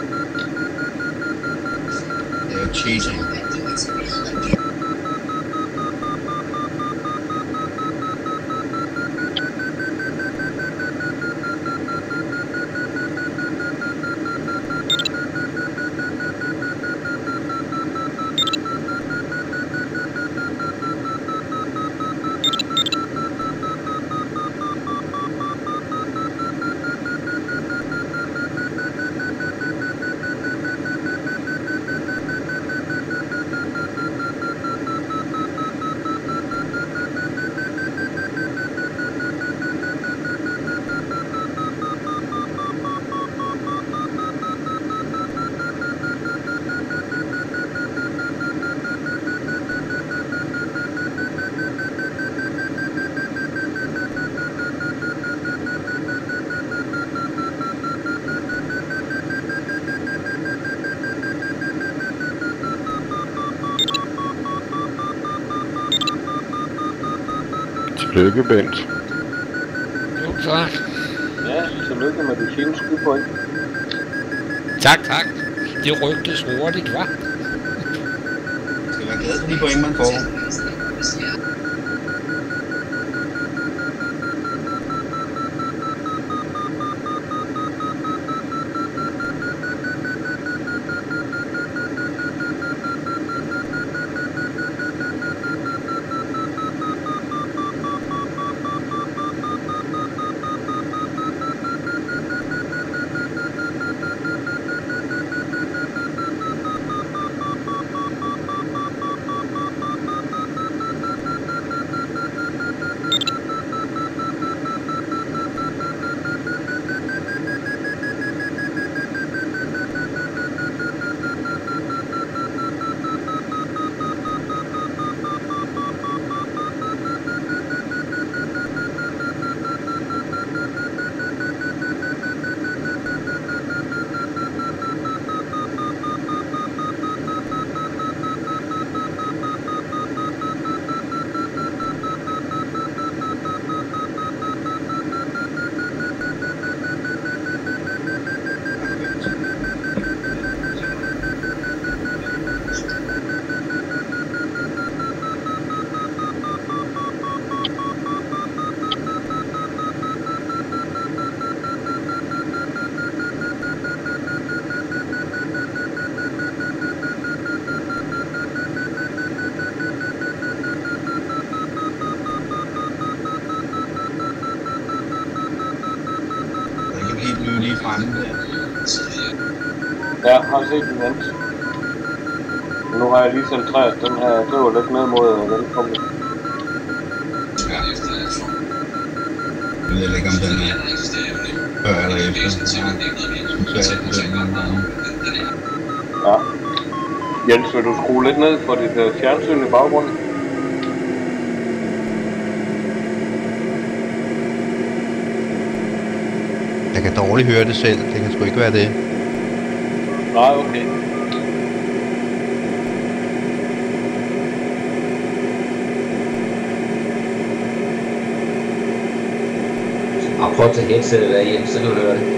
[SPEAKER 6] They're cheating.
[SPEAKER 3] Tillykke, Bent.
[SPEAKER 4] Jo, tak.
[SPEAKER 1] Ja, tillykke med de fine skypoint.
[SPEAKER 4] Tak, tak. Det rygtes hurtigt, hva'?
[SPEAKER 10] Skal være glad for de point, man får.
[SPEAKER 1] Ja, jeg har set den vent. Nu har jeg lige centreret den her, det var lidt ned mod velkommen.
[SPEAKER 10] Ja, jeg ved ikke om den er før eller efter. Synes jeg, at den er...
[SPEAKER 1] Ja. Jens, vil du skrue lidt ned for dit uh, fjernsyn i baggrunden?
[SPEAKER 6] Jeg kan dårligt høre det selv. Det kan sgu ikke være det.
[SPEAKER 1] Nej, okay.
[SPEAKER 9] Og prøv at tage headsetet af, Jens, så kan du høre det.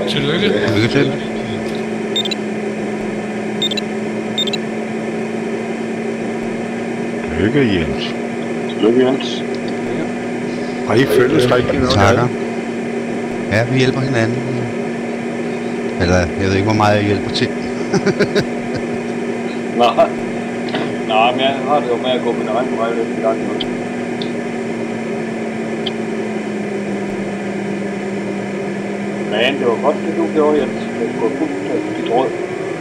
[SPEAKER 4] Tillykke.
[SPEAKER 6] Lykke til.
[SPEAKER 3] Lykke, Jens.
[SPEAKER 1] Tillykke, Jens.
[SPEAKER 3] Har I følges rigtig noget?
[SPEAKER 6] Takker. Ja, vi hjælper hinanden. Eller, jeg ved ikke, hvor meget jeg hjælper til.
[SPEAKER 1] Nej. Nej, men jeg har det jo med at gå min egen vej lidt en gang imellem. Men det var godt, det du gjorde, Jens. Det skulle fuldt af dit råd.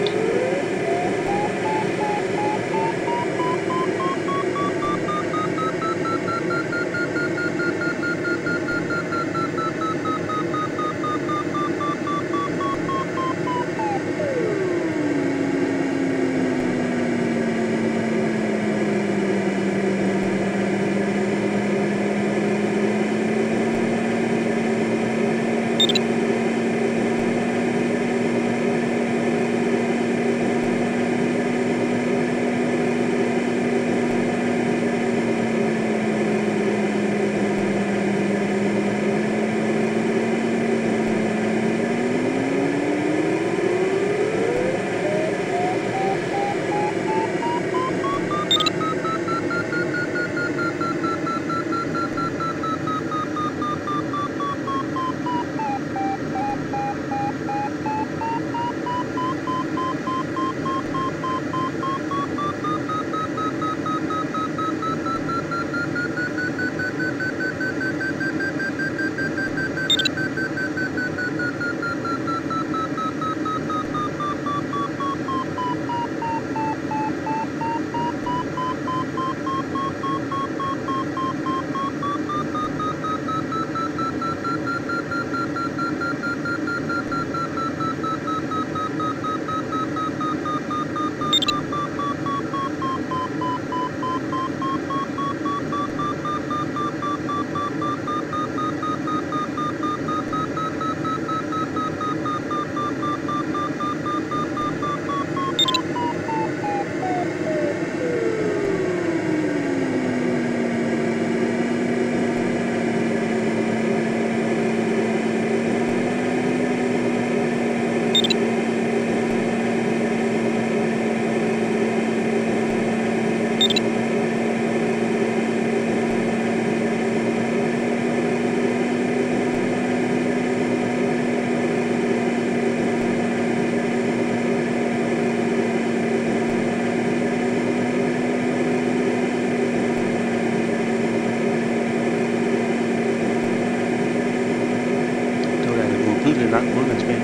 [SPEAKER 5] modbydeligt lang udlandsbane.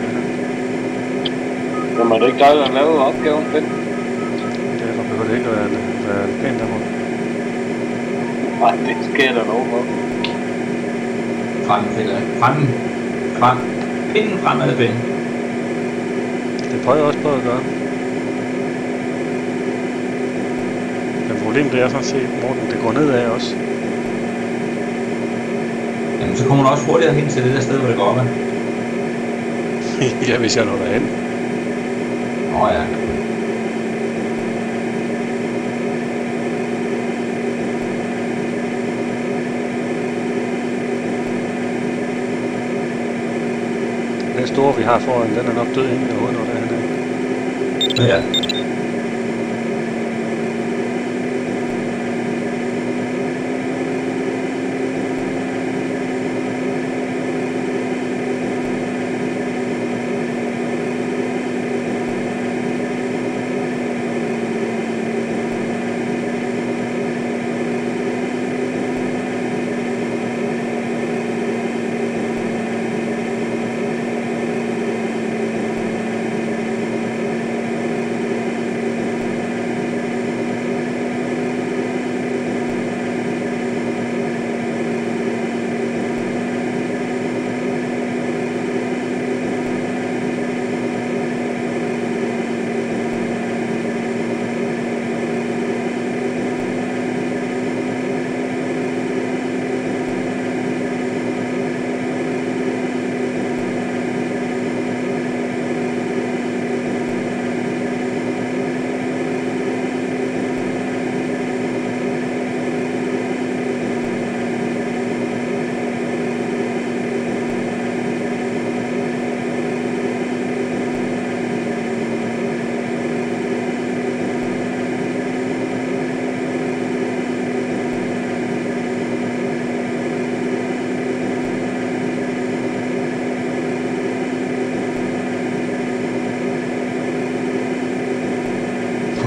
[SPEAKER 1] Jamen er det ikke dig, der har lavet opgaven, Finn?
[SPEAKER 5] Derfor behøver det ikke at være, være pænt der på.
[SPEAKER 1] Nej, det sker der noget for.
[SPEAKER 9] Frem, Fælder. Frem. Frem. Pinden fremad, Finn.
[SPEAKER 5] Det prøver jeg også på at gøre. Men problemet det er sådan set, Morten, det går nedad også.
[SPEAKER 9] Jamen, så kommer du også hurtigere hen til det der sted, hvor det går opad.
[SPEAKER 5] Ja, hvis jeg når derhen.
[SPEAKER 9] Nå ja.
[SPEAKER 5] Den store, vi har foran, den er nok død inden jeg overhovedet når derhen.
[SPEAKER 9] Ja.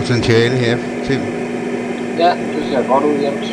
[SPEAKER 6] potentiale her, Tim?
[SPEAKER 1] Ja, det ser godt ud, Jens.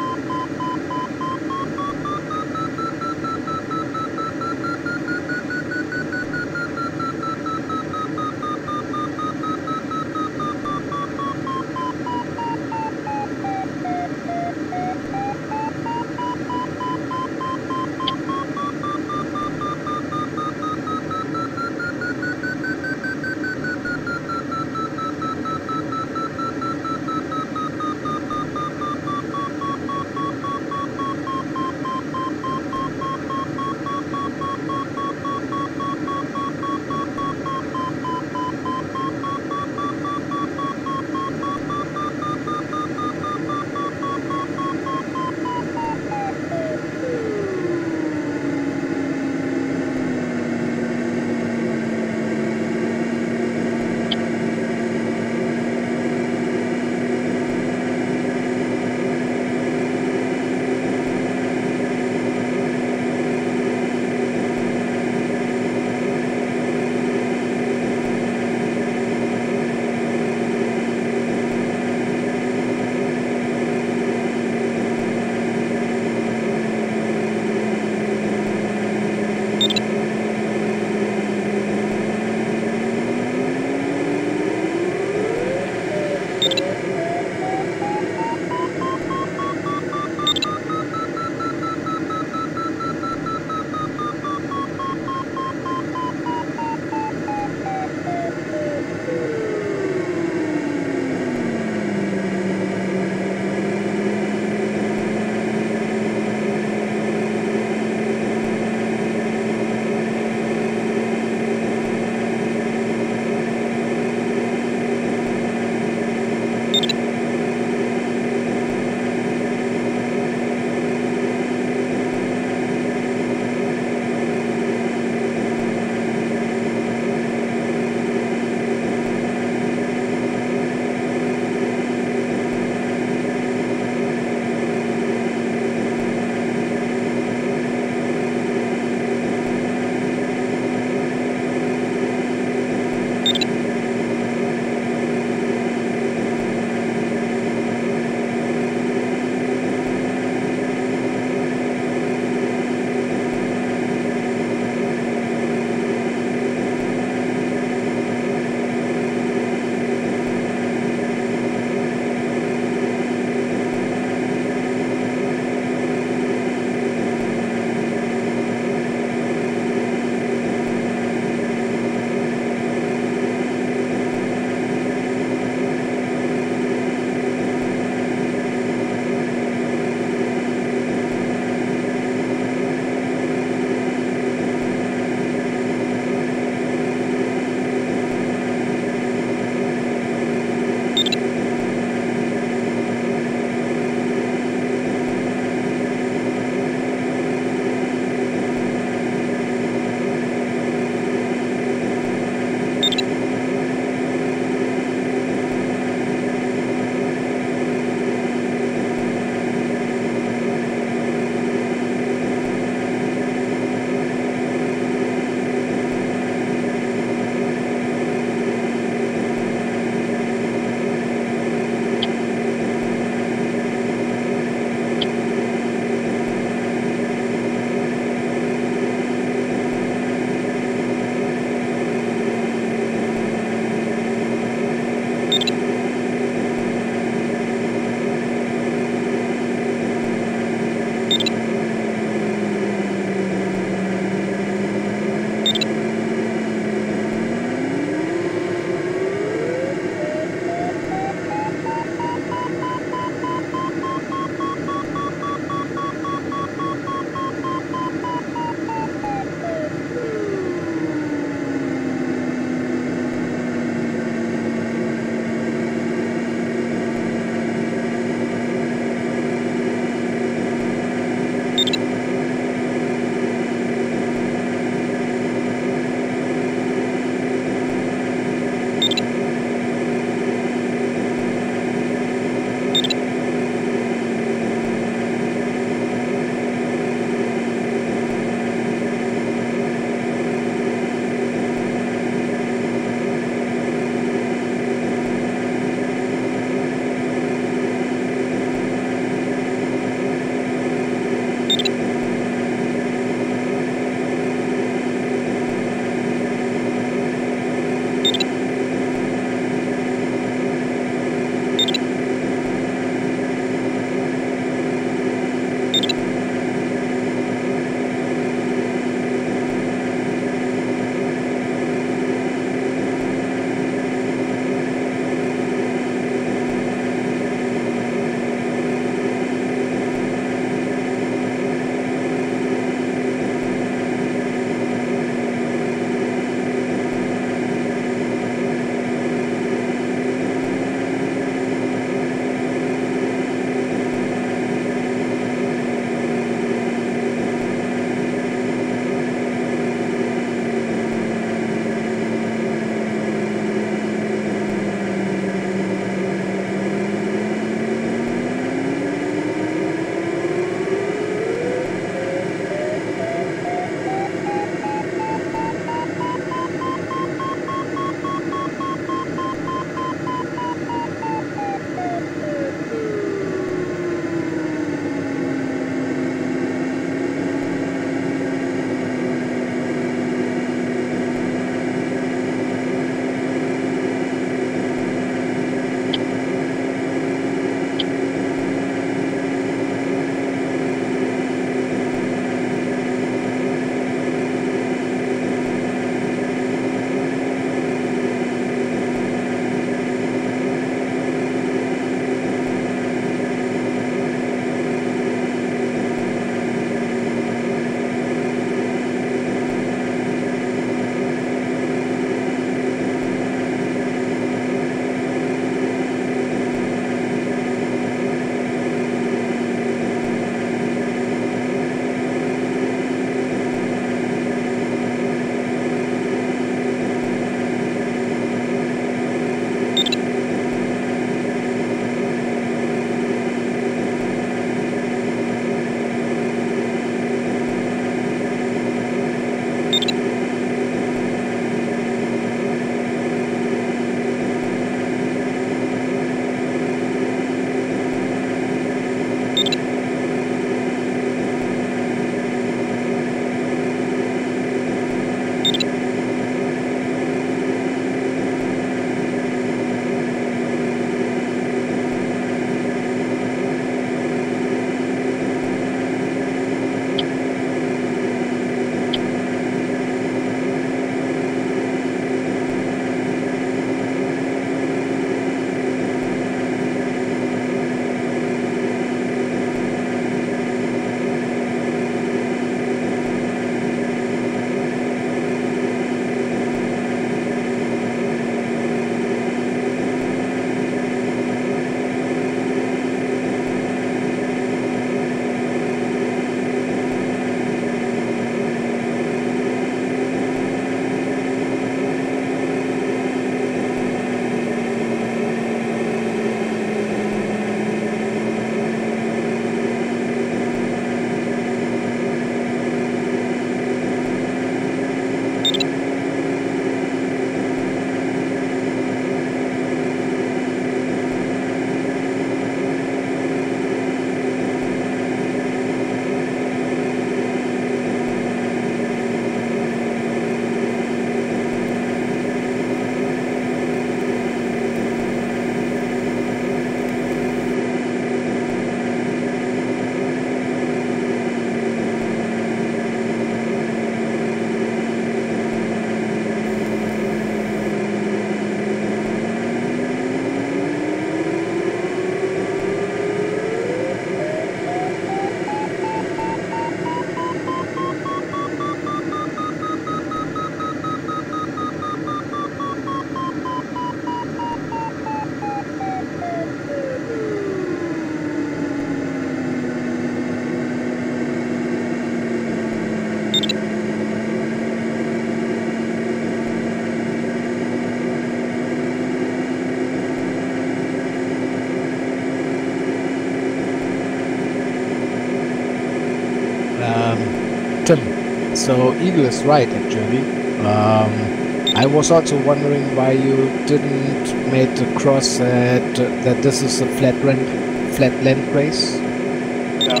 [SPEAKER 8] so Eagle is right actually. Um, I was also wondering why you didn't make the cross that that this is a flat land flat land race.
[SPEAKER 1] Yeah.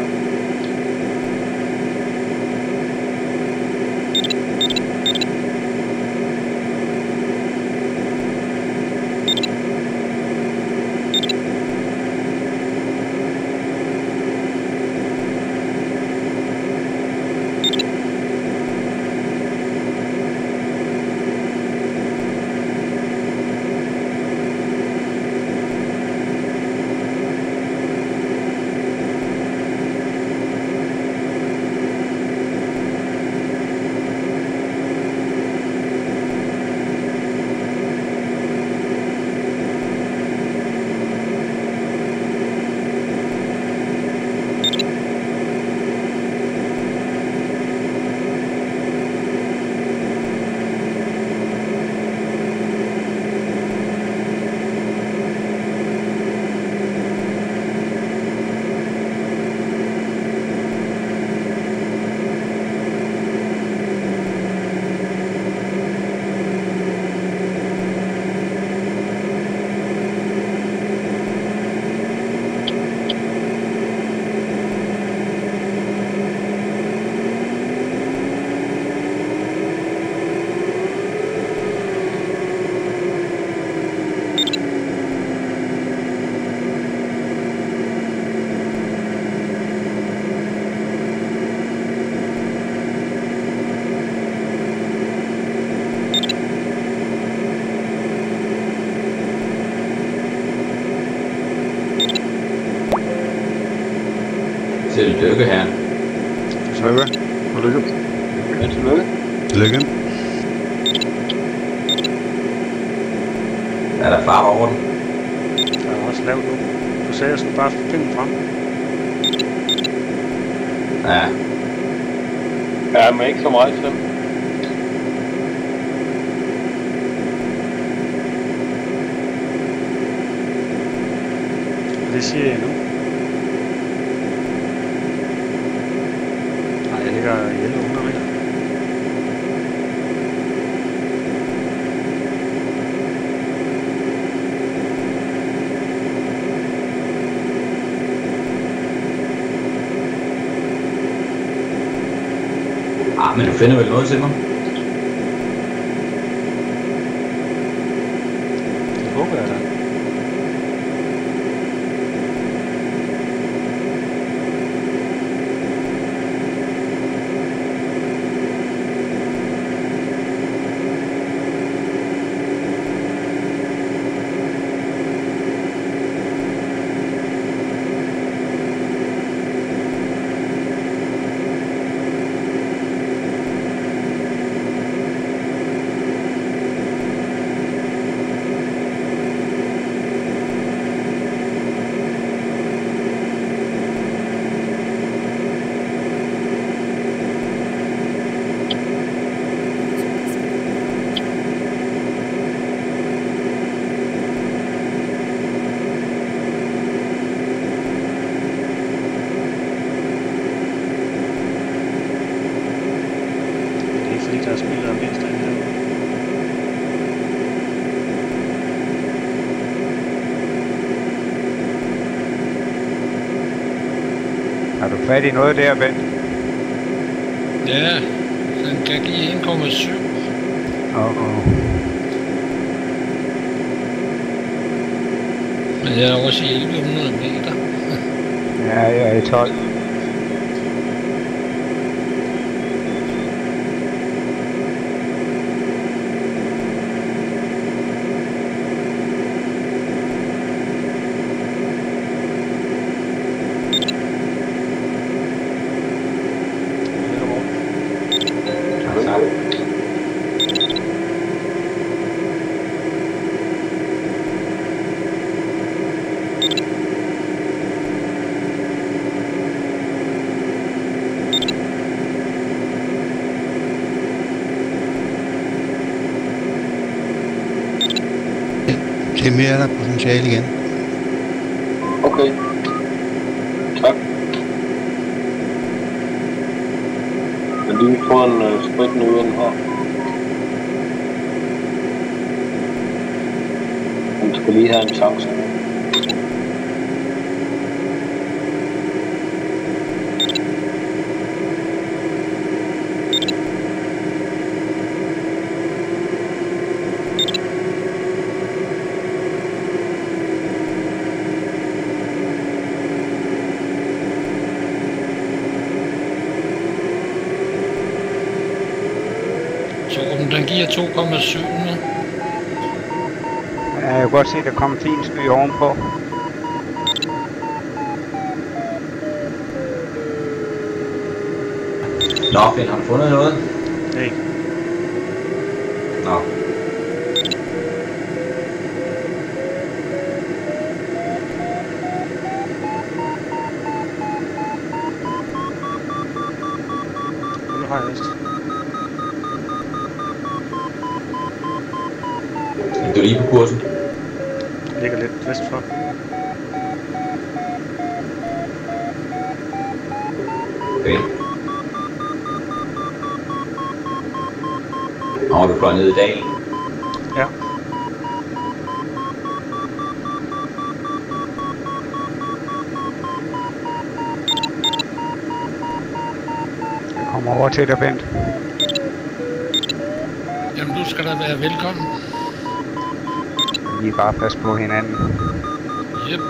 [SPEAKER 9] Tillykke her.
[SPEAKER 6] Tillykke.
[SPEAKER 5] Tillykke.
[SPEAKER 1] Ja, tillykke.
[SPEAKER 6] Tillykke.
[SPEAKER 9] Er der fart over den?
[SPEAKER 5] Der er også lavt nu. Du sagde, jeg skulle bare finde den frem.
[SPEAKER 9] Ja.
[SPEAKER 1] Ja, men ikke så meget selv.
[SPEAKER 5] Det siger jeg nu. Nej, jeg ligger i elleve hundrede meter.
[SPEAKER 9] Ah, men du finder vel noget til mig?
[SPEAKER 5] Det håber jeg da.
[SPEAKER 3] Har du fat i noget der, Bent?
[SPEAKER 4] Ja, den kan give en komma syv.
[SPEAKER 3] Åh, åh.
[SPEAKER 4] Men jeg er også i elleve hundrede meter.
[SPEAKER 3] Ja, jeg er i tolv.
[SPEAKER 6] Til mere er der potentiale igen.
[SPEAKER 1] Okay. Tak. Men lige få en uh, sprit ny ind her. Den skal lige have en chance.
[SPEAKER 4] Den giver to komma syv nu.
[SPEAKER 3] Ja, jeg kan godt se, at der kommer en fin sky ovenpå.
[SPEAKER 9] Nå, Finn, har du fundet noget?
[SPEAKER 5] Nej.
[SPEAKER 9] Nå.
[SPEAKER 5] Nu har jeg vist.
[SPEAKER 9] Du er lige på kursen.
[SPEAKER 5] Ligger lidt vestfor.
[SPEAKER 9] Okay. Og du fløj ned i dalen.
[SPEAKER 5] Ja.
[SPEAKER 3] Jeg kommer over til dig, Bent.
[SPEAKER 4] Jamen, du skal da være velkommen.
[SPEAKER 3] Vi bare passe på hinanden.
[SPEAKER 4] Yep.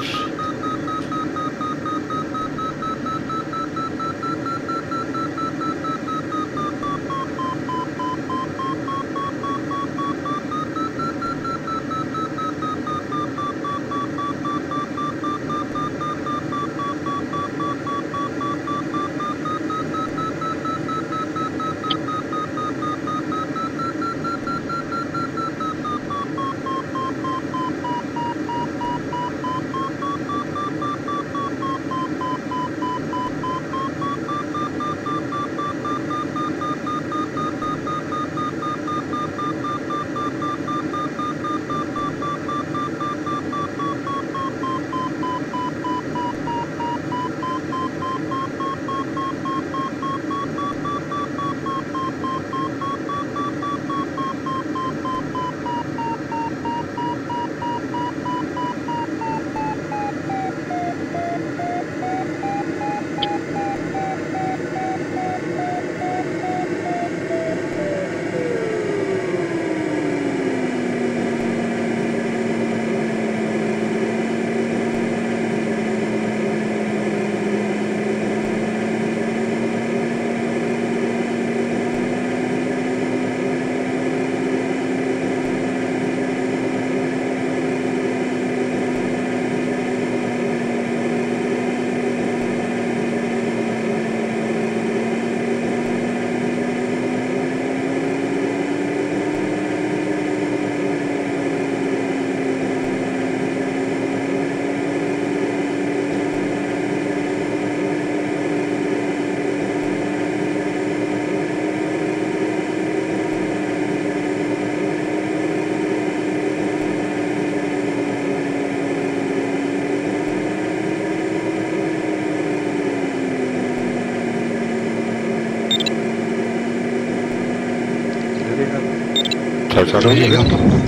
[SPEAKER 3] Så er du ikke.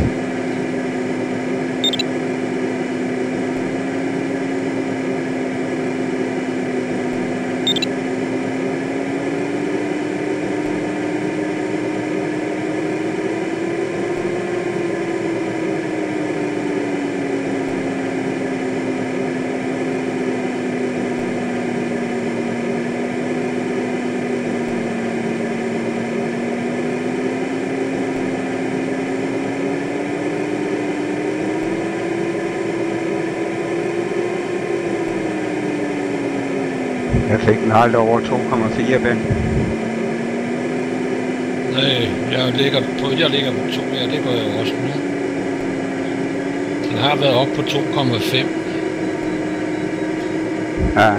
[SPEAKER 3] Jeg fik den aldrig over to komma fire, Ben.
[SPEAKER 4] Nej, jeg ligger på, jeg ligger på to, ja, det gør jeg også nu. Den har været op på to komma fem.
[SPEAKER 3] Ja.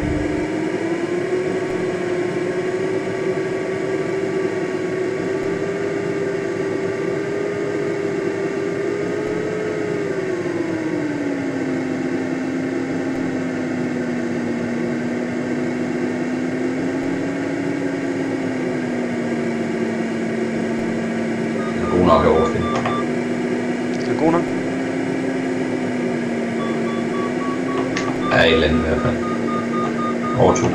[SPEAKER 9] nok have overstillet.
[SPEAKER 5] Den er god nok.
[SPEAKER 9] Ja, et eller andet i hvert fald. Over to.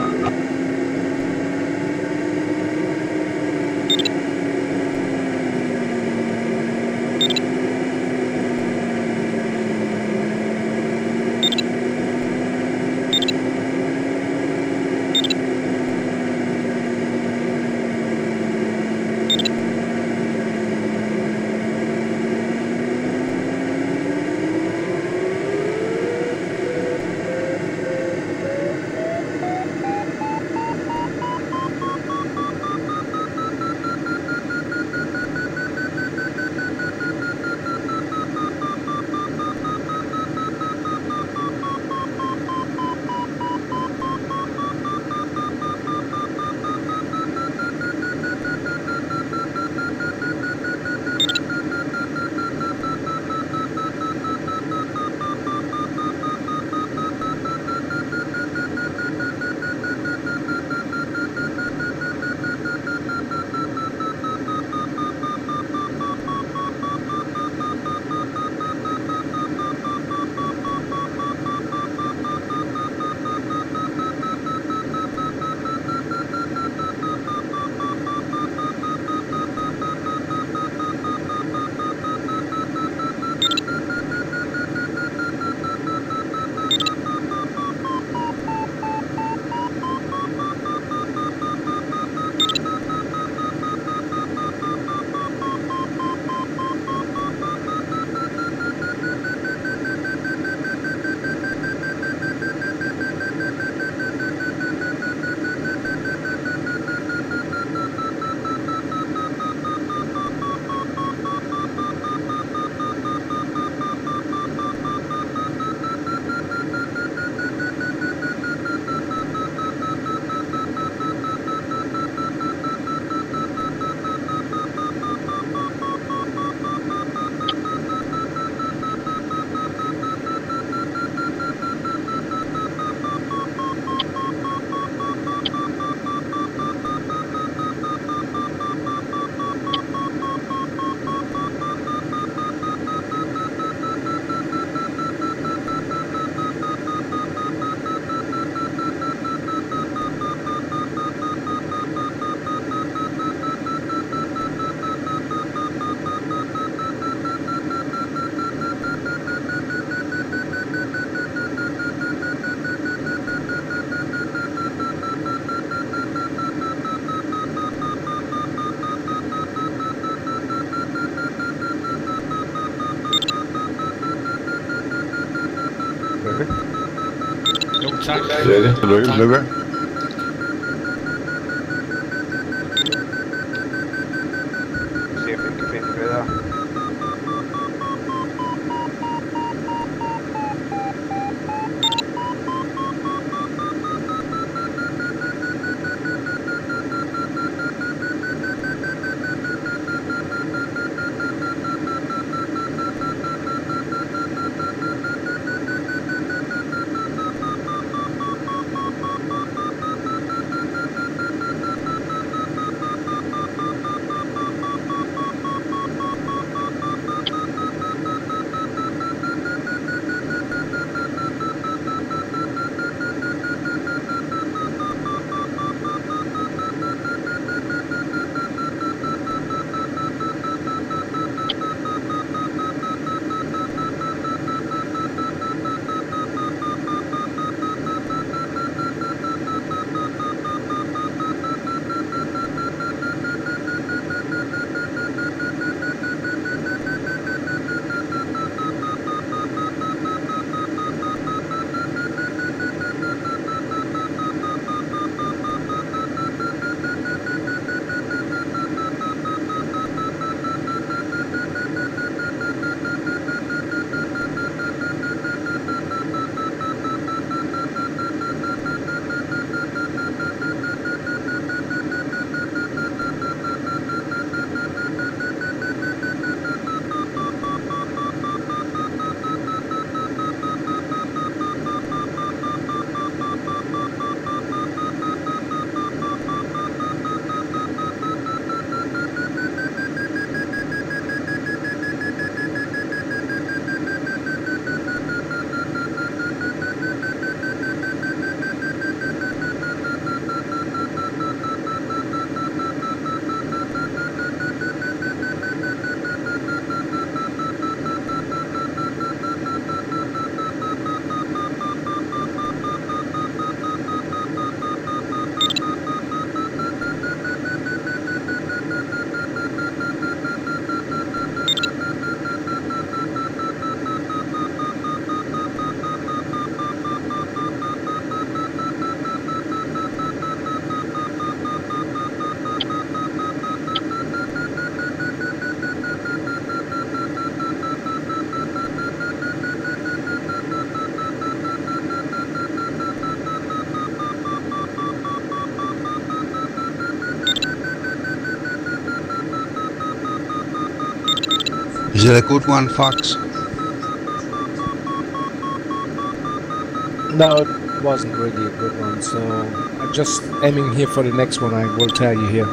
[SPEAKER 4] Tak.
[SPEAKER 11] Tillykke. Tillykke. Tillykke.
[SPEAKER 3] Se om vi kan finde bedre.
[SPEAKER 6] Is it a good one, Fox?
[SPEAKER 8] No, it wasn't really a good one, so I'm just aiming here for the next one, I will tell you here.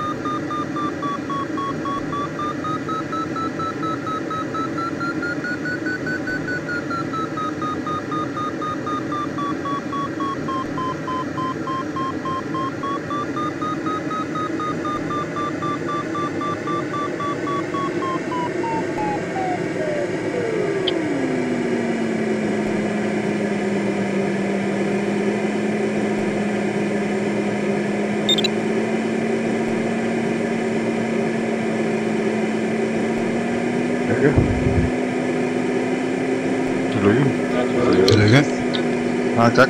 [SPEAKER 11] Tillykke.
[SPEAKER 6] Tillykke.
[SPEAKER 11] Nej, tak.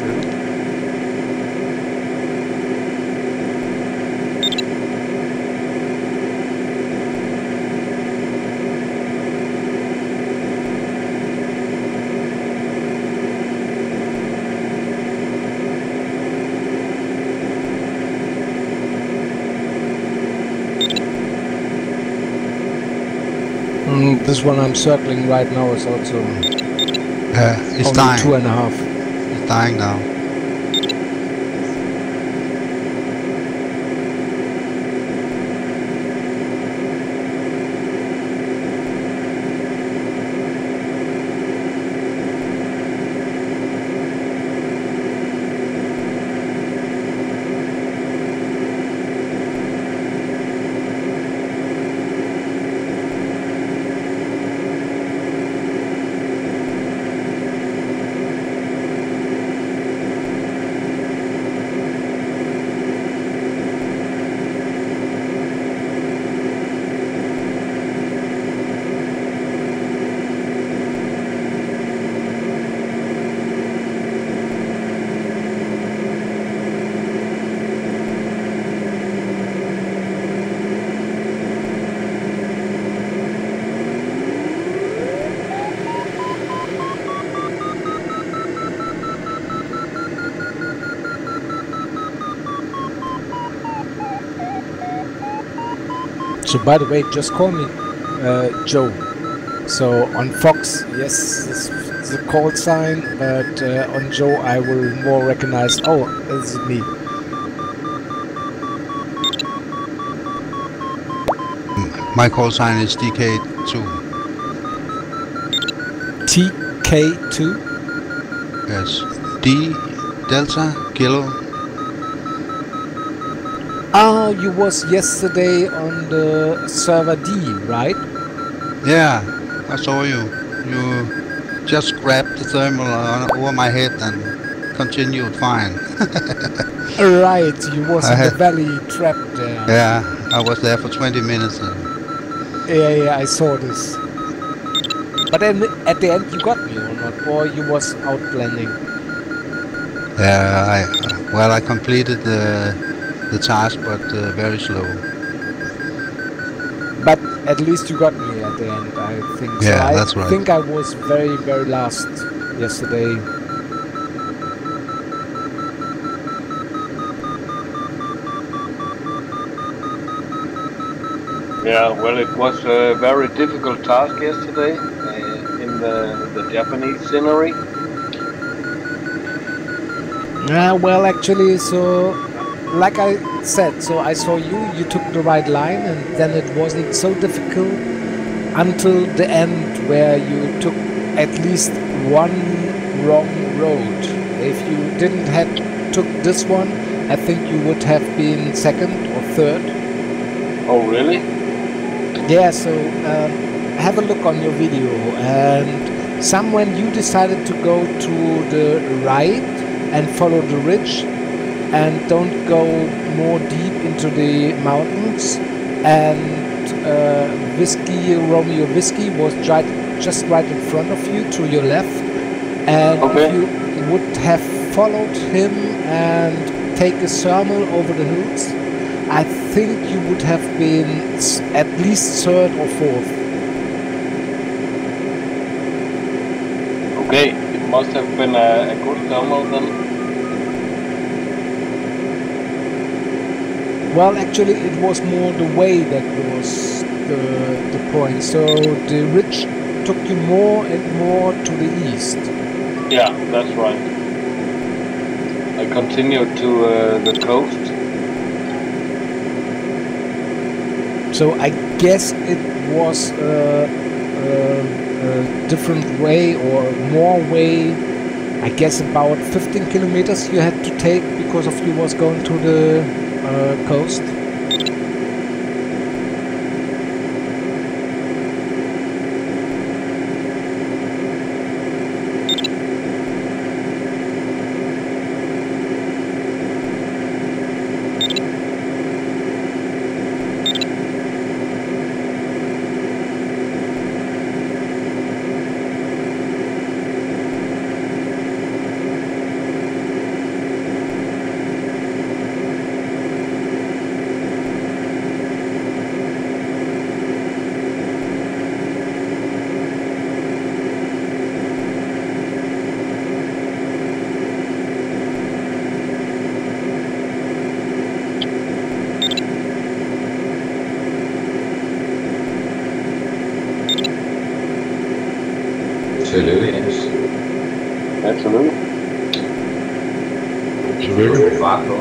[SPEAKER 8] Mm, this one I'm circling right now is also
[SPEAKER 6] Yeah, it's
[SPEAKER 8] only
[SPEAKER 6] dying.
[SPEAKER 8] two and a half.
[SPEAKER 6] It's dying now.
[SPEAKER 8] So by the way, just call me uh, Joe. So on Fox, yes, this is a call sign, but uh, on Joe I will more recognize, oh, this is me.
[SPEAKER 6] My call sign is D K two.
[SPEAKER 8] T K two?
[SPEAKER 6] Yes. D Delta Kilo.
[SPEAKER 8] Oh, you was yesterday on the server D, right?
[SPEAKER 6] Yeah, I saw you. You just grabbed the thermal on, over my head and continued fine.
[SPEAKER 8] Right, you was
[SPEAKER 6] I
[SPEAKER 8] in
[SPEAKER 6] had-
[SPEAKER 8] the valley trapped there.
[SPEAKER 6] Yeah, I was there for twenty minutes. And
[SPEAKER 8] Yeah, yeah, I saw this. But then at the end you got me or not? Or you was out blending?
[SPEAKER 6] yeah, I well, I completed the the task, but uh, very slow.
[SPEAKER 8] But at least you got me at the end, I think. So
[SPEAKER 6] Yeah,
[SPEAKER 8] I
[SPEAKER 6] that's right.
[SPEAKER 8] think I was very, very last yesterday.
[SPEAKER 1] Yeah, well, it was a very difficult task yesterday uh, in the, the Japanese scenery.
[SPEAKER 8] Yeah, well, actually, so like I said, so I saw you, you took the right line, and then it wasn't so difficult until the end where you took at least one wrong road. If you didn't have took this one, I think you would have been second or third.
[SPEAKER 1] Oh, really?
[SPEAKER 8] Yeah, so um, have a look on your video, and somewhen you decided to go to the right and follow the ridge and don't go more deep into the mountains, and uh, Whiskey, Romeo Whiskey was right, just right in front of you to your left, and
[SPEAKER 1] Okay.
[SPEAKER 8] if you would have followed him and take a thermal over the hills, I think you would have been s- at least third or fourth.
[SPEAKER 1] Okay, it must have been a, a good thermal then.
[SPEAKER 8] Well, actually, it was more the way that was the, the point. So the ridge took you more and more to the east.
[SPEAKER 1] Yeah, that's right. I continued to uh, the coast.
[SPEAKER 8] So I guess it was uh, uh, a different way or more way. I guess about fifteen kilometers you had to take because of you was going to the uh, coast.
[SPEAKER 9] Tillykke, Jens.
[SPEAKER 1] Absolutely.
[SPEAKER 11] Tillykke.
[SPEAKER 9] Fart på.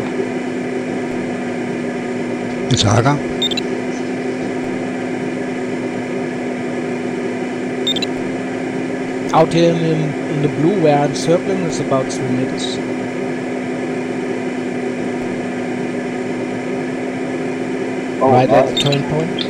[SPEAKER 6] Takker.
[SPEAKER 8] Out here in, in the blue where I'm circling is about three meters.
[SPEAKER 1] Oh,
[SPEAKER 8] right
[SPEAKER 1] nice.
[SPEAKER 8] at the turn point.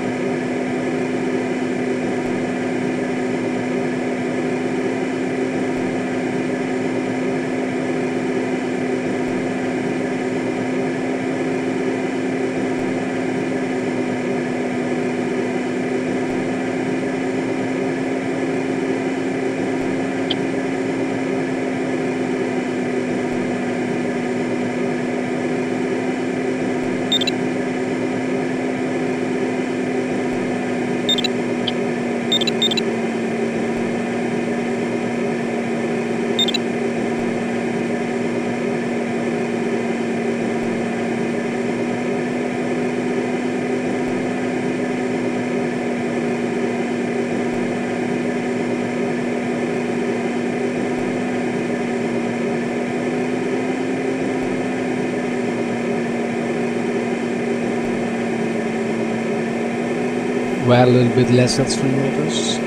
[SPEAKER 8] We're a little bit less than three meters.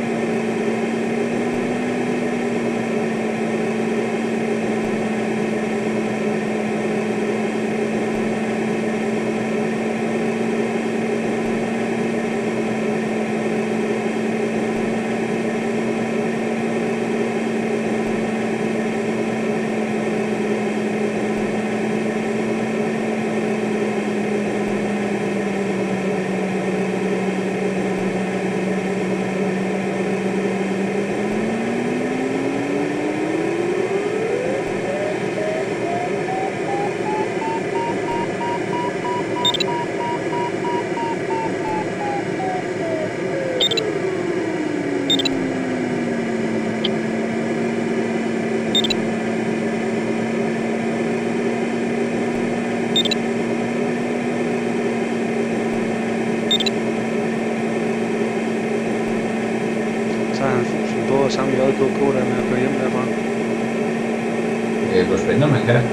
[SPEAKER 5] på samme J K K der med at køre hjem derfra.
[SPEAKER 9] Det går spændende, man kan.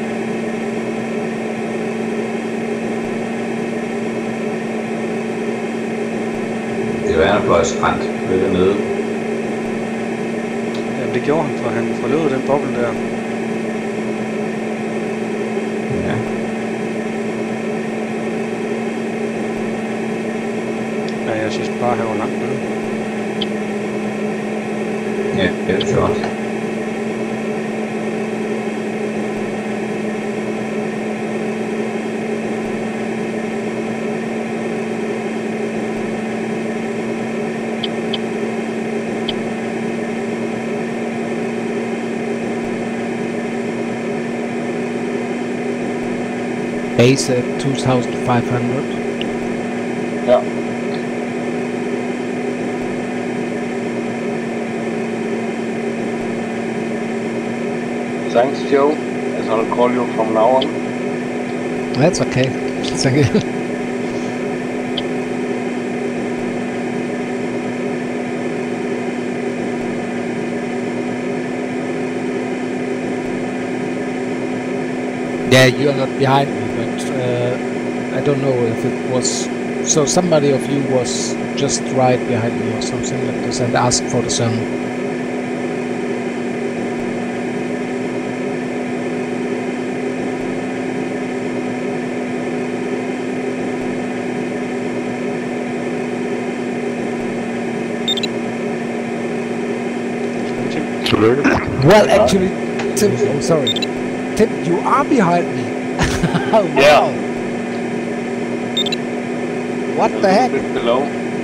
[SPEAKER 9] Det var en fløj skrant, løbet nede.
[SPEAKER 5] Jamen det gjorde han, for han forlod den boble der.
[SPEAKER 9] Ja.
[SPEAKER 5] Ja, jeg synes bare, han var langt nede.
[SPEAKER 9] Ja, det er sjovt.
[SPEAKER 8] Base at two thousand five hundred.
[SPEAKER 1] Yeah. Thanks, Joe, as I'll call you from now on.
[SPEAKER 8] That's okay. Thank you. Yeah, you are not behind me, but uh, I don't know if it was... So somebody of you was just right behind me or something like this and asked for the thermal. Well, actually, Tim, oh, sorry. Tim, you are behind me. Wow.
[SPEAKER 1] Yeah.
[SPEAKER 8] What
[SPEAKER 1] A
[SPEAKER 8] the heck?
[SPEAKER 1] little bit below.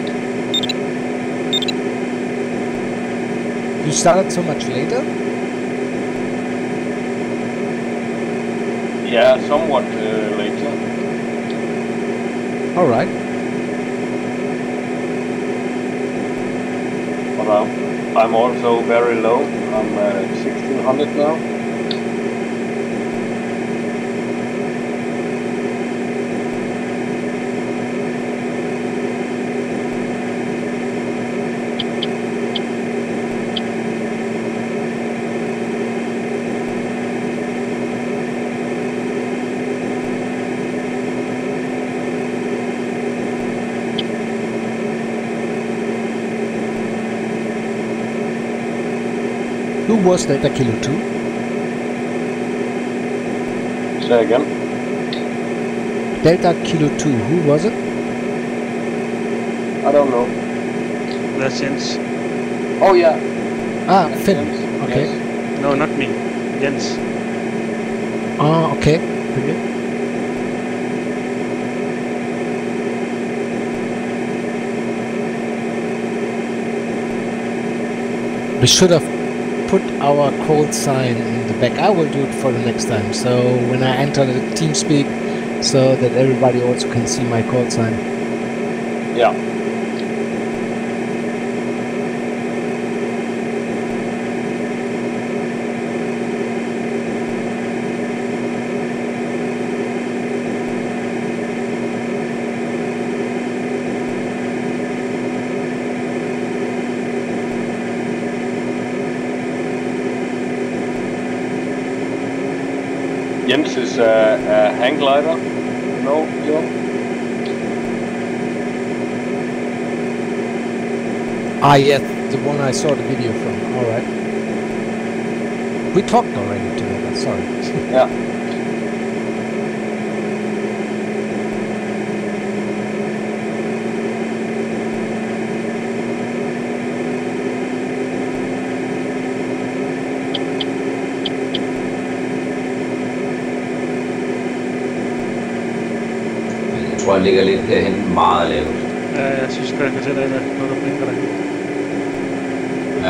[SPEAKER 8] You started so much later?
[SPEAKER 1] Yeah, somewhat uh, later.
[SPEAKER 8] Alright.
[SPEAKER 1] But I'm, I'm also very low. I'm uh, sixteen hundred now.
[SPEAKER 8] Who was Delta Kilo two?
[SPEAKER 1] Say again.
[SPEAKER 8] Delta Kilo two, who was it?
[SPEAKER 1] I don't know.
[SPEAKER 5] That's Jens.
[SPEAKER 1] Oh yeah.
[SPEAKER 8] Ah,
[SPEAKER 1] That's
[SPEAKER 8] Finn.
[SPEAKER 1] Jens.
[SPEAKER 8] Okay.
[SPEAKER 1] Yes.
[SPEAKER 5] No, not me. Jens.
[SPEAKER 8] Ah, okay. Okay. We should have put our call sign in the back. I will do it for the next time. So when I enter the TeamSpeak, so that everybody also can see my call sign.
[SPEAKER 1] Yeah. Jens is a, a hang glider, you know, John?
[SPEAKER 8] Ah, yes, the one I saw the video from. All right. We talked already together. Sorry.
[SPEAKER 1] Yeah.
[SPEAKER 9] Jeg tror, jeg ligger lidt herhen meget lavt.
[SPEAKER 5] Ja, jeg synes godt, jeg kan se dig, når der blinker der.
[SPEAKER 9] Ja.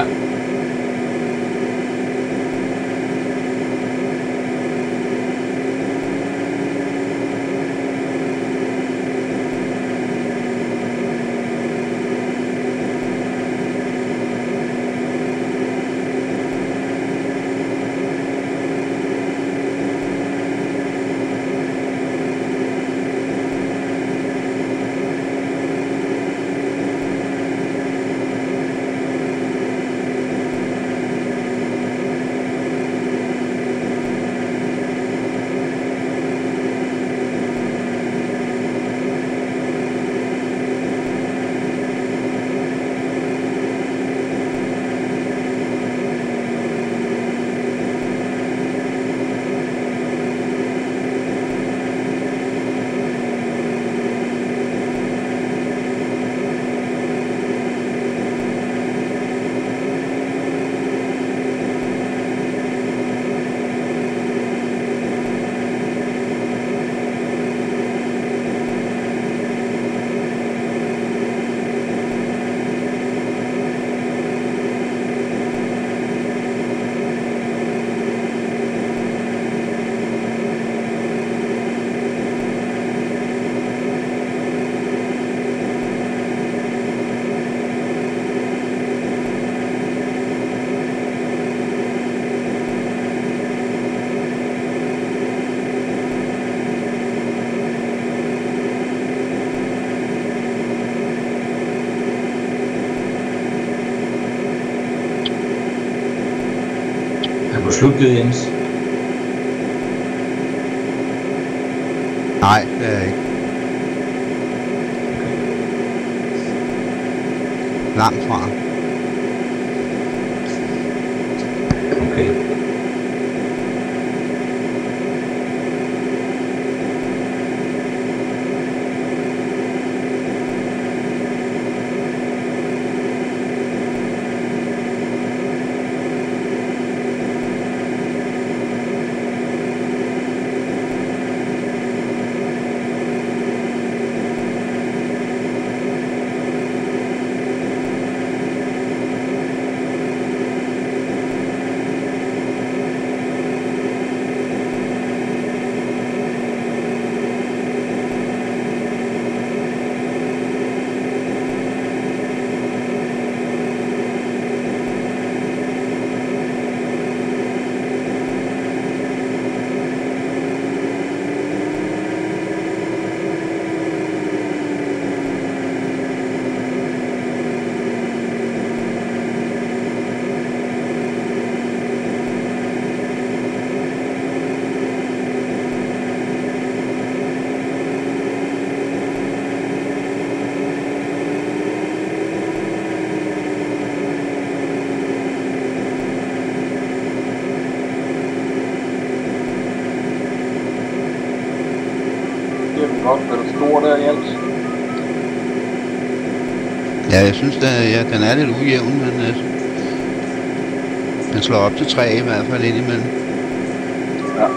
[SPEAKER 9] Er du sluttet, Jens?
[SPEAKER 6] Nej, det er jeg ikke. Langt fra.
[SPEAKER 9] Okay.
[SPEAKER 1] Godt, den store der, Jens.
[SPEAKER 6] Ja, jeg synes, at ja, den er lidt ujævn, men altså, den slår op til tre i hvert fald ind imellem.
[SPEAKER 1] Ja.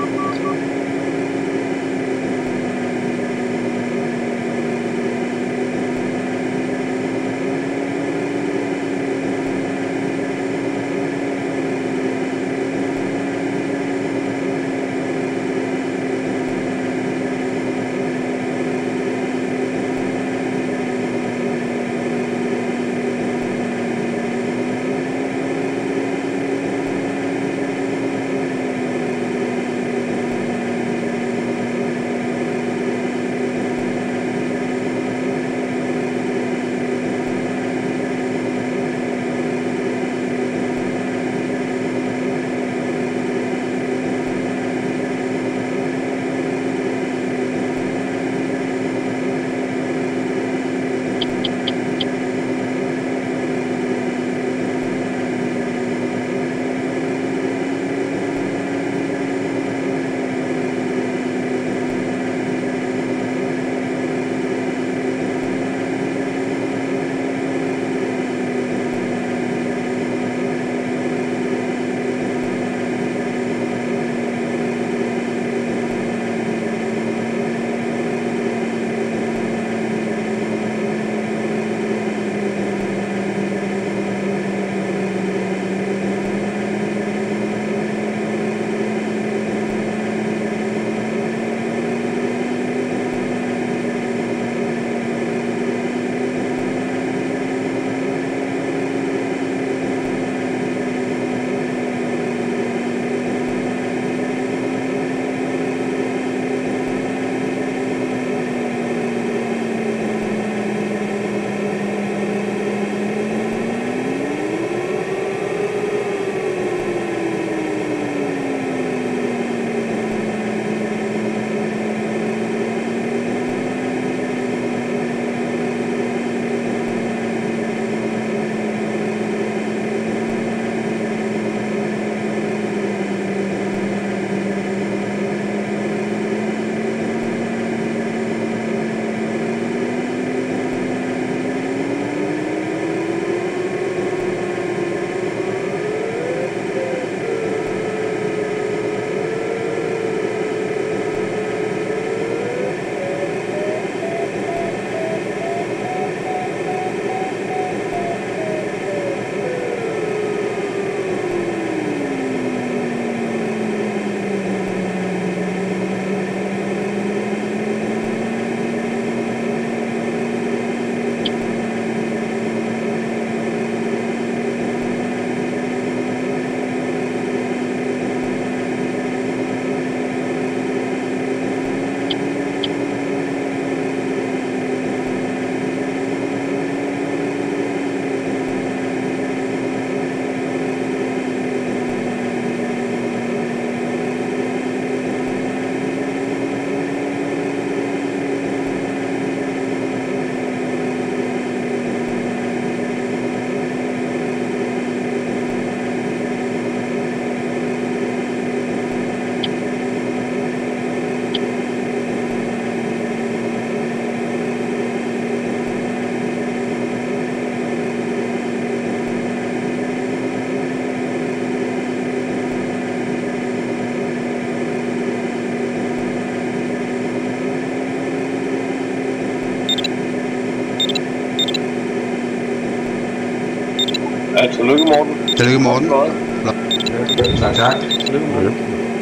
[SPEAKER 1] Ja, tillykke, Morten.
[SPEAKER 6] Tillykke, Morten.
[SPEAKER 1] Flot.
[SPEAKER 9] Tak, tak.
[SPEAKER 5] Tillykke, Morten.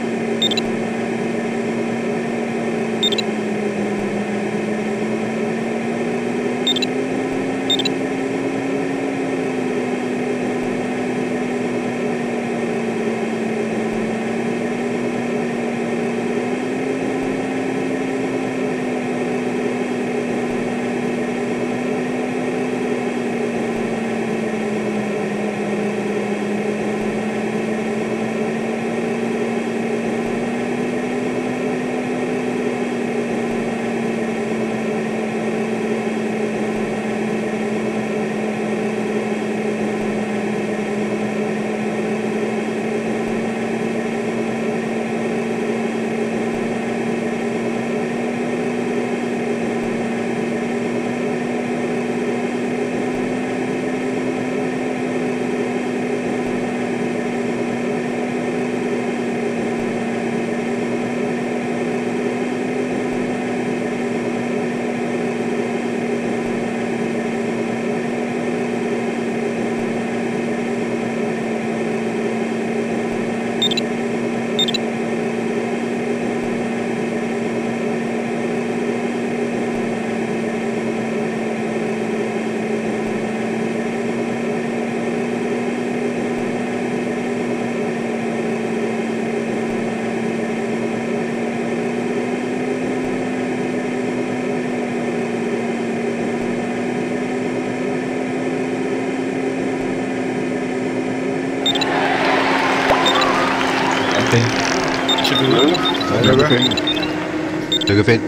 [SPEAKER 11] Tillykke, Finn.
[SPEAKER 6] Tillykke, Finn.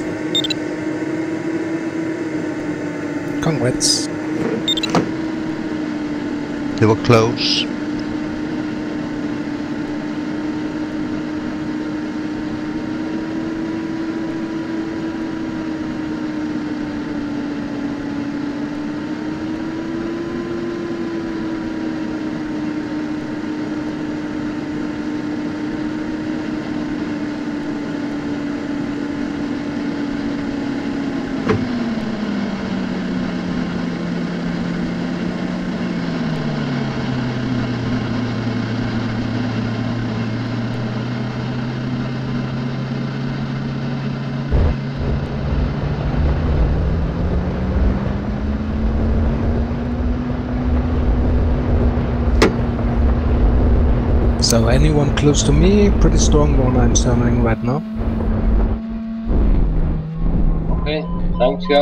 [SPEAKER 8] Congrats.
[SPEAKER 6] Det var close.
[SPEAKER 8] So anyone close to me, pretty strong one I'm summoning right now.
[SPEAKER 1] Okay, thanks, yeah.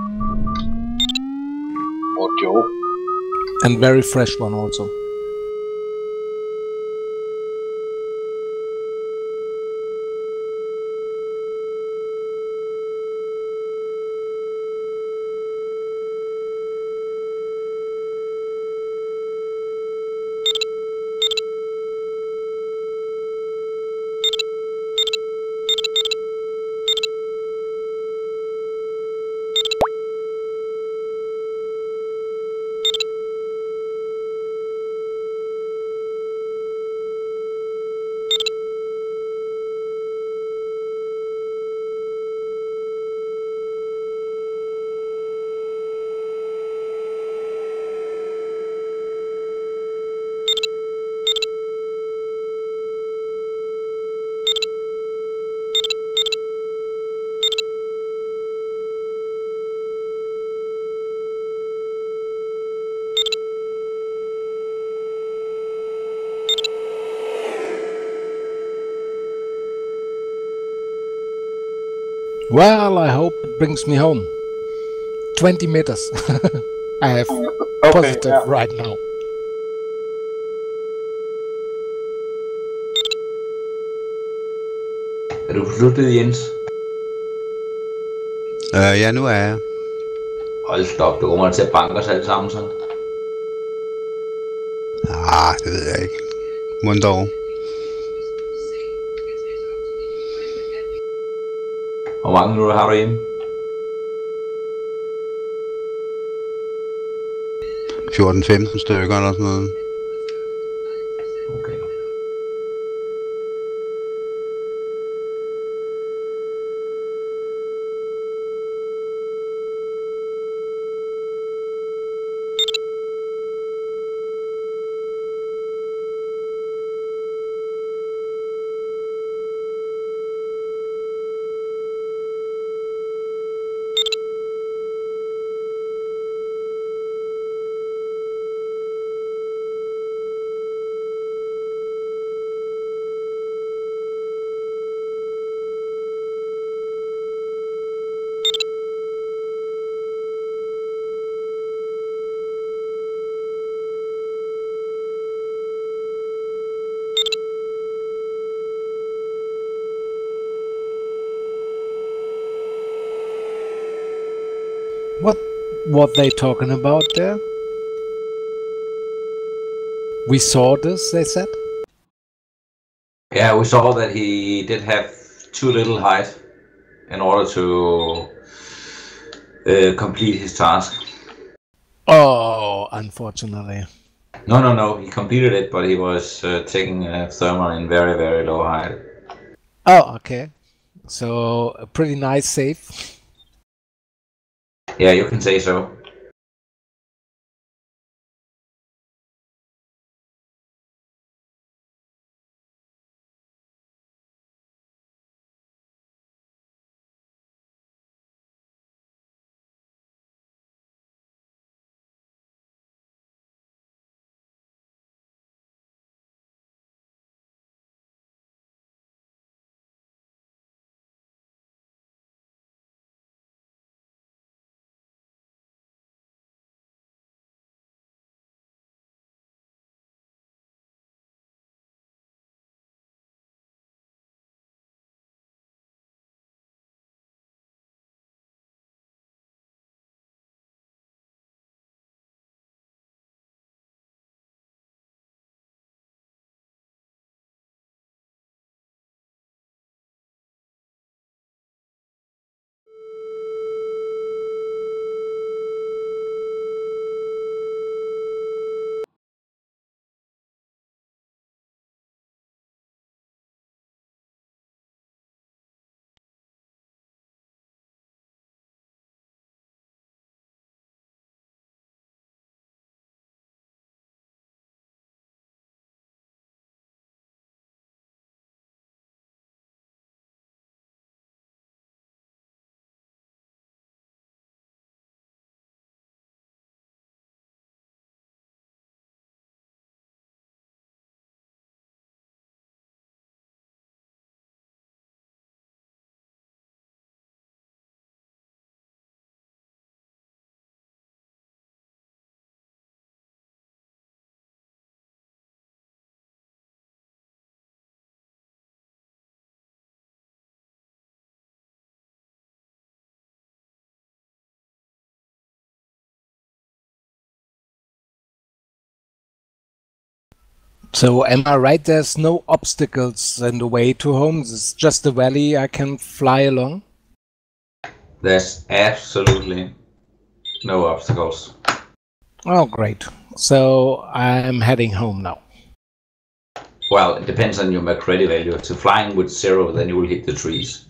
[SPEAKER 1] Or Joe.
[SPEAKER 8] And very fresh one also. Well, I hope it brings me home. twenty meters. I have
[SPEAKER 1] Okay,
[SPEAKER 8] positive
[SPEAKER 1] yeah.
[SPEAKER 8] right now.
[SPEAKER 9] Er du besluttet, Jens?
[SPEAKER 6] Uh, ja, nu er jeg.
[SPEAKER 9] Hold stop, du kommer til at banke os alle sammen sådan.
[SPEAKER 6] Ah, det ved jeg ikke. Mon dog.
[SPEAKER 9] Hvor mange minutter har du hjemme?
[SPEAKER 6] fjorten femten stykker eller sådan noget.
[SPEAKER 9] Okay.
[SPEAKER 8] what they talking about there? We saw this, they said?
[SPEAKER 9] Yeah, we saw that he did have too little height in order to uh, complete his task.
[SPEAKER 8] Oh, unfortunately.
[SPEAKER 9] No, no, no, he completed it, but he was uh, taking a thermal in very, very low height.
[SPEAKER 8] Oh, okay. So, a pretty nice save.
[SPEAKER 9] Yeah, you can say so.
[SPEAKER 8] So am I right, there's no obstacles in the way to home? It's just a valley I can fly along?
[SPEAKER 9] There's absolutely no obstacles.
[SPEAKER 8] Oh, great. So I'm heading home now.
[SPEAKER 9] Well, it depends on your McCready value. If you're flying with zero, then you will hit the trees.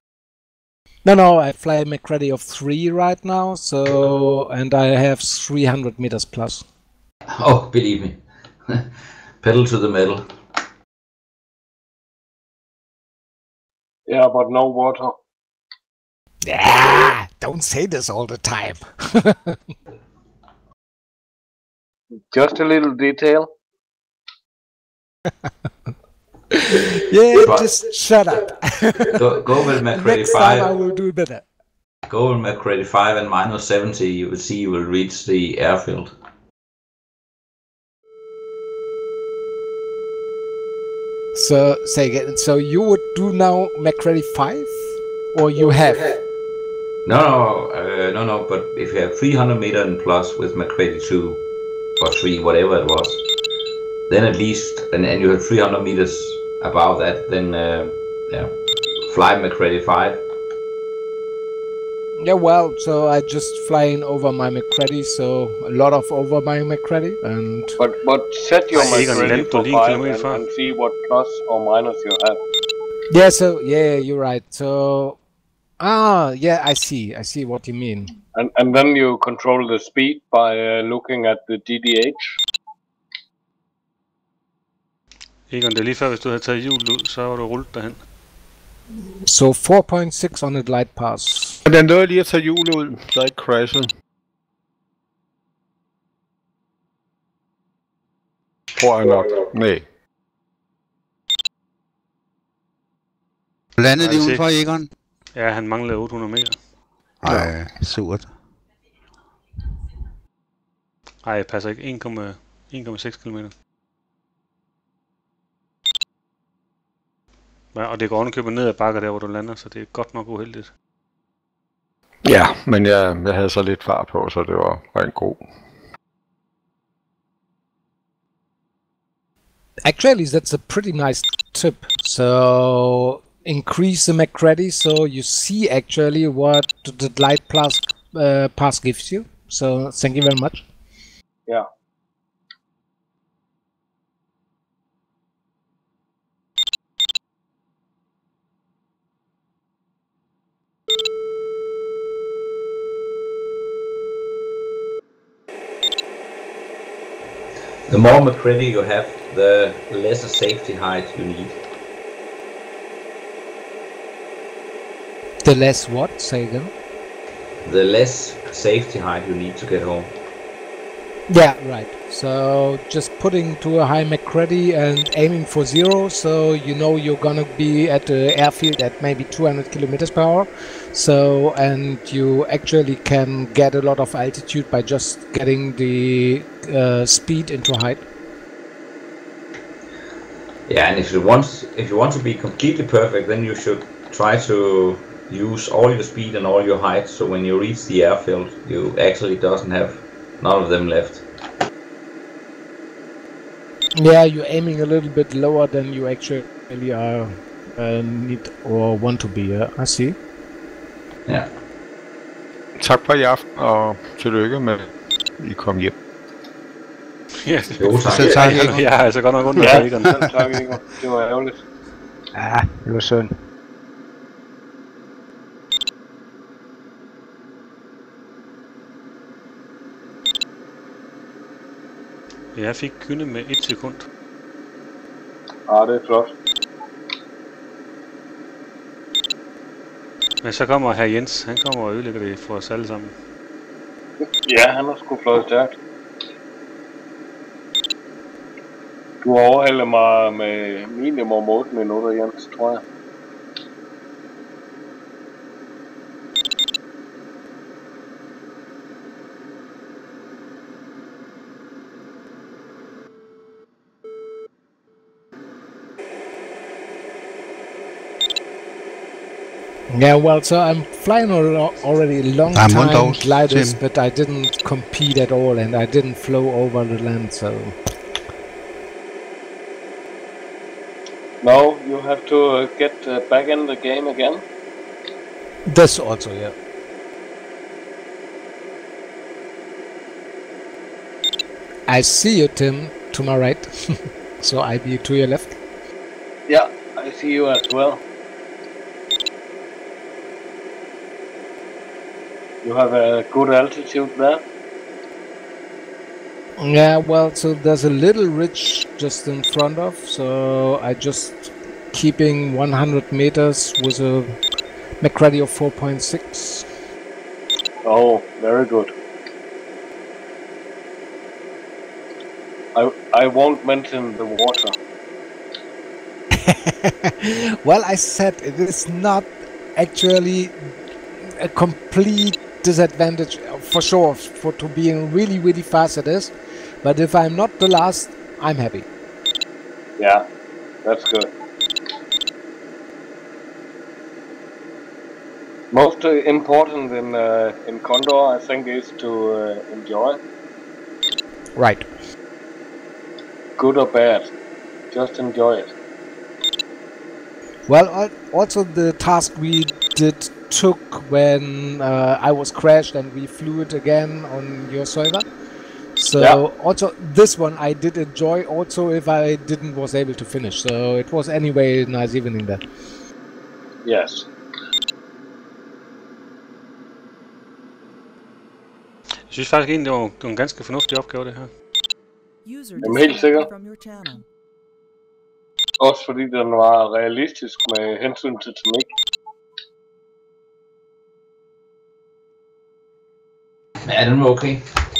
[SPEAKER 8] No, no, I fly a McCready of three right now, so and I have three hundred meters plus.
[SPEAKER 9] Oh, believe me. Pedal to the metal.
[SPEAKER 1] Yeah, but no water.
[SPEAKER 8] Yeah, don't say this all the time.
[SPEAKER 1] Just a little detail.
[SPEAKER 8] Yeah, just shut up.
[SPEAKER 9] Go, go with McCready
[SPEAKER 8] Next
[SPEAKER 9] five.
[SPEAKER 8] time I will do better.
[SPEAKER 9] Go with McCready five and minus seventy. You will see you will reach the airfield.
[SPEAKER 8] So say again. So you would do now McCready five, or you have?
[SPEAKER 9] No, no, uh, no, no. But if you have three hundred meter and plus with McCready two or three, whatever it was, then at least, and, and you have three hundred meters above that, then uh, yeah, fly McCready five.
[SPEAKER 8] Yeah, well, so I just flying over my McCready, so a lot of over my McCready, and
[SPEAKER 1] But but set your
[SPEAKER 5] Ej, Egon,
[SPEAKER 1] McCready
[SPEAKER 5] landte du
[SPEAKER 1] for
[SPEAKER 5] lige en
[SPEAKER 1] five
[SPEAKER 5] kilometer
[SPEAKER 1] and,
[SPEAKER 5] før?
[SPEAKER 1] and see what plus or minus you have.
[SPEAKER 8] yeah, so yeah, you're right. So ah, yeah, I see, I see what you mean.
[SPEAKER 1] And and then you control the speed by uh, looking at the D D H.
[SPEAKER 5] Egon, det er lige før, hvis du havde taget hjulet ud, så var du rullet derhen.
[SPEAKER 8] So four point six on the glide pass.
[SPEAKER 11] Den nåede lige at tage hjulet ud, så ikke crashet. Tror jeg nok. Nej.
[SPEAKER 6] Landede de
[SPEAKER 5] Nej,
[SPEAKER 6] udenfor,
[SPEAKER 5] se.
[SPEAKER 6] Egon?
[SPEAKER 5] Ja, han manglede otte hundrede meter.
[SPEAKER 6] Ej, surt.
[SPEAKER 5] Ej, jeg passer ikke. en komma seks kilometer. Ja, og det går ovenikøbet ned ad bakker der, hvor du lander, så det er godt nok uheldigt.
[SPEAKER 11] Ja, men jeg, jeg havde så lidt fart på, så det var rent god.
[SPEAKER 8] Actually, that's a pretty nice tip. So increase the McCready so you see actually what the light plus uh, pass gives you. So thank you very much.
[SPEAKER 1] Yeah.
[SPEAKER 9] The more McCready you have, the lesser safety height you need.
[SPEAKER 8] The less what? Say again.
[SPEAKER 9] The less safety height you need to get home.
[SPEAKER 8] Yeah, right. So just putting to a high McCready and aiming for zero, so you know you're gonna be at the airfield at maybe two hundred kilometers per hour. So, and you actually can get a lot of altitude by just getting the uh, speed into height.
[SPEAKER 9] Yeah, and if you want if you want to be completely perfect, then you should try to use all your speed and all your height. So when you reach the airfield, you actually doesn't have none of them left.
[SPEAKER 8] Yeah, you're aiming a little bit lower than you actually are uh, need or want to be. Uh, I see.
[SPEAKER 9] Ja.
[SPEAKER 11] Tak for i aften, og tillykke med, at I kom hjem.
[SPEAKER 5] Ja,
[SPEAKER 9] Jo, tak.
[SPEAKER 3] Selv tak, Igor.
[SPEAKER 5] Jeg har altså godt nok ondt
[SPEAKER 1] Ja,
[SPEAKER 5] af Igor.
[SPEAKER 1] selv tak, Igor. Det var ærgerligt.
[SPEAKER 3] Ja, det var synd.
[SPEAKER 5] Jeg fik kynde med et sekund.
[SPEAKER 1] Ja, det er flot.
[SPEAKER 5] Men så kommer herr Jens, han kommer og ødelægger det for os alle sammen.
[SPEAKER 1] Ja, han har sgu flot stærkt. Du overhælder mig med minimum otte minutter, Jens, tror jeg.
[SPEAKER 8] Yeah, well, so I'm flying al already a long
[SPEAKER 6] I'm one
[SPEAKER 8] time
[SPEAKER 6] of those,
[SPEAKER 8] gliders,
[SPEAKER 6] Tim.
[SPEAKER 8] but I didn't compete at all, and I didn't flow over the land, so...
[SPEAKER 1] No, you have to uh, get uh, back in the game again.
[SPEAKER 8] This also, yeah. I see you, Tim, to my right. So I be to your left.
[SPEAKER 1] Yeah, I see you as well. You have a good altitude there.
[SPEAKER 8] Yeah, well, so there's a little ridge just in front of, so I just keeping one hundred meters with a McCready of four point six.
[SPEAKER 1] Oh, very good. I I won't mention the water.
[SPEAKER 8] Well, I said it is not actually a complete disadvantage for sure. For to being really really fast it is, but if I'm not the last, I'm happy.
[SPEAKER 1] Yeah, that's good. Most uh, important in uh, in Condor, I think, is to uh, enjoy.
[SPEAKER 8] Right.
[SPEAKER 1] Good or bad, just enjoy it.
[SPEAKER 8] Well, al- also the task we did took when uh, I was crashed and we flew it again on your server. So
[SPEAKER 1] Yeah.
[SPEAKER 8] also this one I did enjoy also if I didn't was able to finish. So it was anyway a nice evening there.
[SPEAKER 1] Yes.
[SPEAKER 5] Jeg synes faktisk egentlig, det var, det var en ganske fornuftig opgave, det her.
[SPEAKER 1] Jamen helt sikkert. Også fordi den var realistisk med hensyn til teknik.
[SPEAKER 9] Ja, den var okay.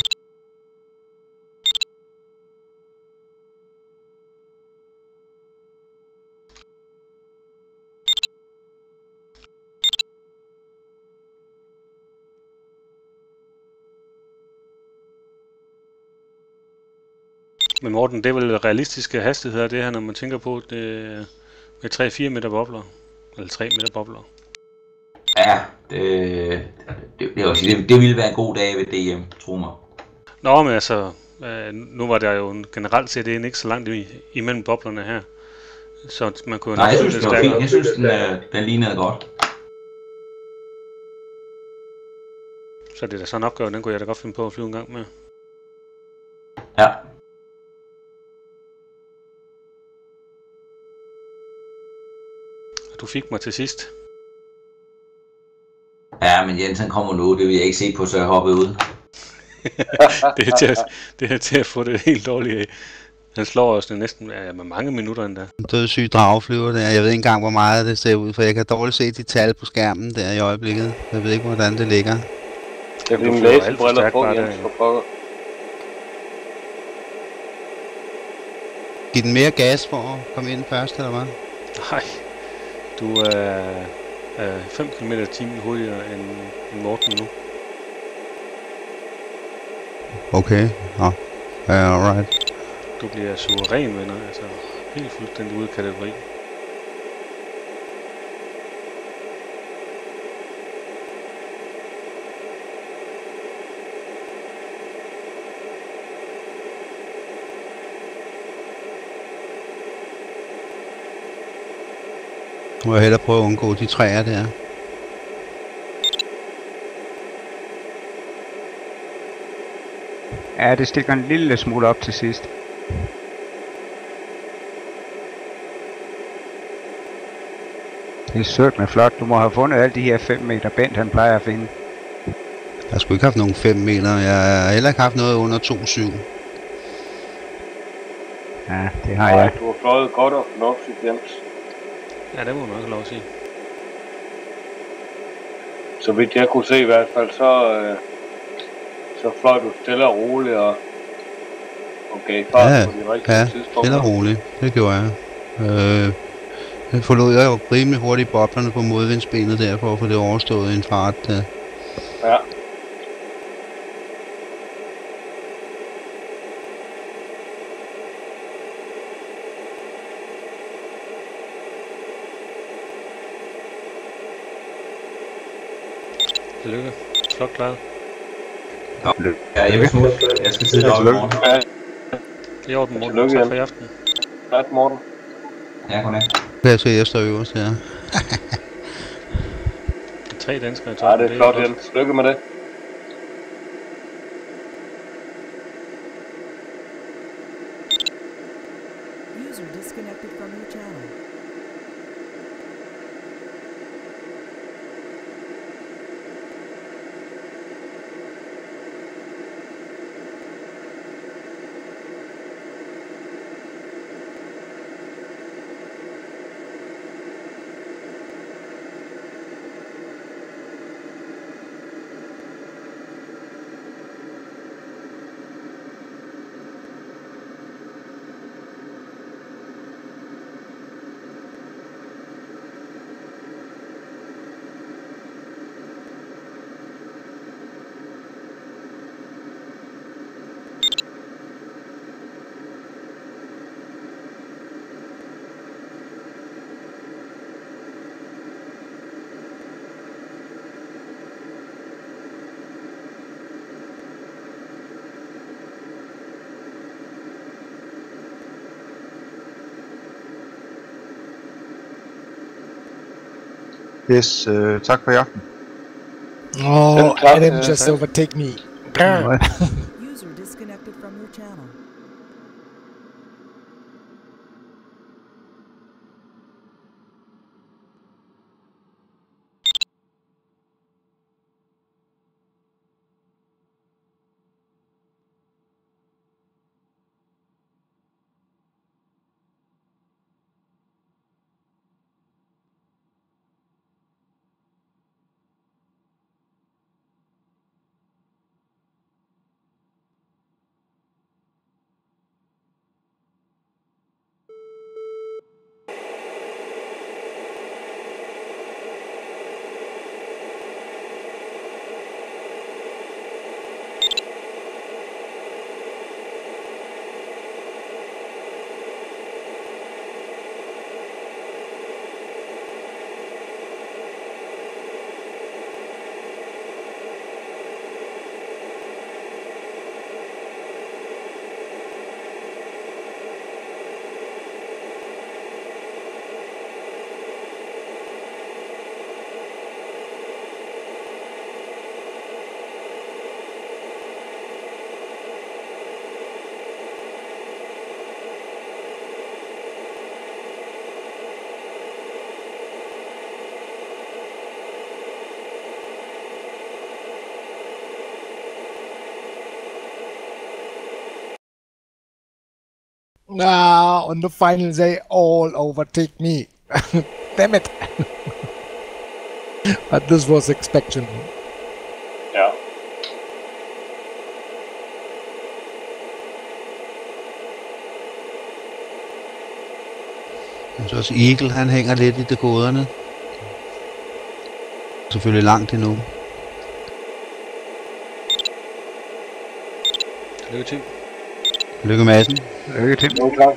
[SPEAKER 5] Men Morten, det er vel realistiske hastigheder, det her, når man tænker på det med tre-fire meter bobler. Eller tre meter bobler.
[SPEAKER 9] Ja, det, det Det, det, vil sige, det, det ville være en god dag ved D M, tro mig.
[SPEAKER 5] Nå, men altså, øh, nu var der jo generelt set det ikke så langt i, imellem boblerne her. Så man kunne
[SPEAKER 9] Nej,
[SPEAKER 5] nok
[SPEAKER 9] jeg synes,
[SPEAKER 5] lidt
[SPEAKER 9] det var
[SPEAKER 5] stærkere.
[SPEAKER 9] fint. Jeg synes, den, øh, den lignede godt.
[SPEAKER 5] Så det er da så en opgave, den kunne jeg da godt finde på at flyve en gang med.
[SPEAKER 9] Ja.
[SPEAKER 5] Du fik mig til sidst.
[SPEAKER 9] Ja, men Jens han kommer nu, det vil jeg ikke se på, så jeg hoppede ud.
[SPEAKER 5] det, er til at, det er til at få det helt dårligt af. Han slår os det næsten ja, med mange minutter endda.
[SPEAKER 6] En dødssyg drageflyver der. Jeg ved ikke engang, hvor meget det ser ud, for jeg kan dårligt se de tal på skærmen der i øjeblikket. Jeg ved ikke, hvordan det ligger.
[SPEAKER 1] Det er dine læsebriller på, Jens, for pokker.
[SPEAKER 6] Giv den mere gas for at komme ind først, eller hvad?
[SPEAKER 5] Nej, du er øh, fem kilometer i timen hurtigere end, end Morten nu.
[SPEAKER 6] Okay, ja. Yeah, alright.
[SPEAKER 5] Du bliver suveræn vinder, altså helt fuldstændig ude af kategori.
[SPEAKER 6] Nu må jeg hellere prøve at undgå de træer der.
[SPEAKER 3] Ja, det stikker en lille smule op til sidst. Det er sødt med flot. Du må have fundet alle de her fem meter Bent, han plejer at finde.
[SPEAKER 6] Jeg har sgu ikke haft nogen fem meter. Jeg har heller ikke haft noget under to komma syv.
[SPEAKER 3] Ja, det har jeg.
[SPEAKER 1] Du har fløjet godt og fornuftigt, Jens.
[SPEAKER 5] Ja, det må man også have lov at sige.
[SPEAKER 1] Så vidt jeg kunne se i hvert fald, så, øh, så fløj du stille og roligt og, og gav fart
[SPEAKER 6] Ja,
[SPEAKER 1] på de rigtige
[SPEAKER 6] ja,
[SPEAKER 1] tidspunkter.
[SPEAKER 6] stille og roligt. Det gjorde jeg. Øh, jeg forlod jeg jo rimelig hurtigt boblerne på modvindsbenet der, for at få det overstået i en fart. Der.
[SPEAKER 1] Ja.
[SPEAKER 5] Tillykke. Flot klaret.
[SPEAKER 9] Ja, jeg vil smutte. Jeg skal tidligt op i morgen.
[SPEAKER 1] Ja.
[SPEAKER 5] Det er i orden, Morten.
[SPEAKER 1] Tillykke,
[SPEAKER 5] Tak for i
[SPEAKER 1] Jens.
[SPEAKER 5] aften.
[SPEAKER 1] Tak, Morten.
[SPEAKER 9] Ja, godnat.
[SPEAKER 6] Lad os se, jeg står øverst her.
[SPEAKER 5] Det er tre danskere i
[SPEAKER 1] Ja,
[SPEAKER 5] toppen.
[SPEAKER 1] det er flot, Jens. Lykke med det.
[SPEAKER 12] User disconnected from your channel.
[SPEAKER 11] Yes, øh, tak for i aften.
[SPEAKER 8] Oh,
[SPEAKER 1] tak,
[SPEAKER 8] Adam
[SPEAKER 1] øh,
[SPEAKER 8] just
[SPEAKER 1] tak.
[SPEAKER 8] overtake me.
[SPEAKER 12] User disconnected from your channel.
[SPEAKER 8] Ah, on the final they all overtake me. Damn it. But this was expected.
[SPEAKER 1] Ja.
[SPEAKER 6] Jeg synes også Eagle, han hænger lidt i dekoderne. Selvfølgelig langt endnu.
[SPEAKER 5] Lykke til.
[SPEAKER 6] Lykke Madsen.
[SPEAKER 3] Lykke til.
[SPEAKER 1] Jo, tak.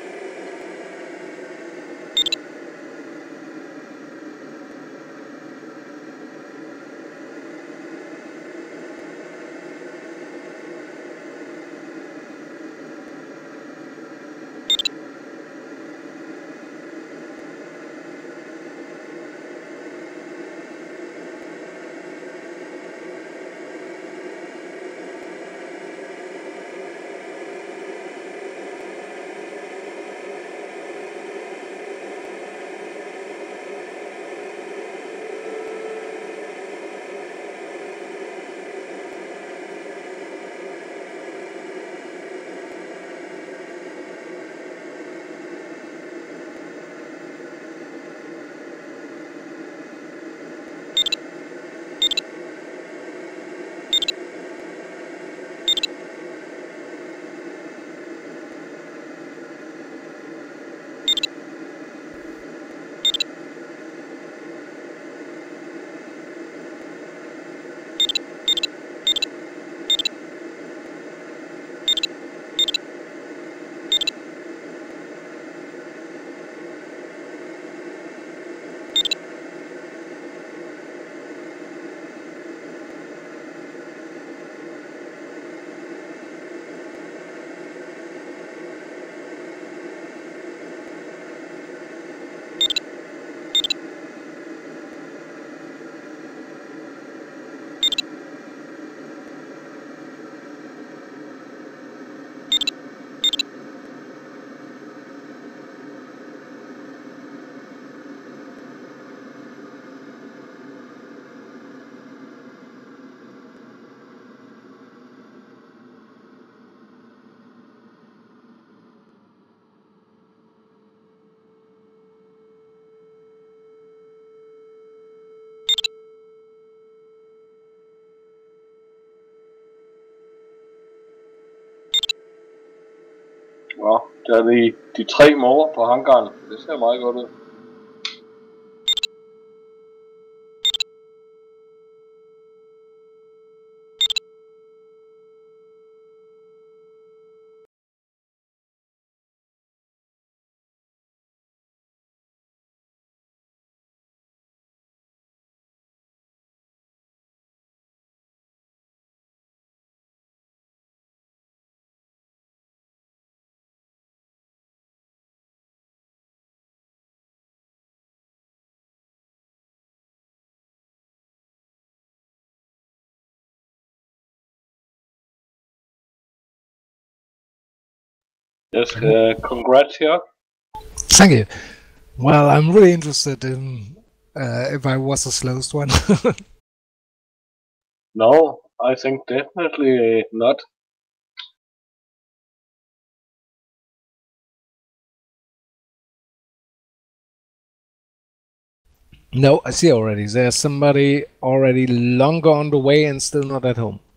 [SPEAKER 1] Ja, der er de, de tre måger på hangaren. Det ser meget godt ud. Yes, uh, congrats here.
[SPEAKER 8] Thank you. Well, I'm really interested in uh, if I was the slowest one.
[SPEAKER 1] No, I think definitely not.
[SPEAKER 8] No, I see already. There's somebody already longer on the way and still not at home.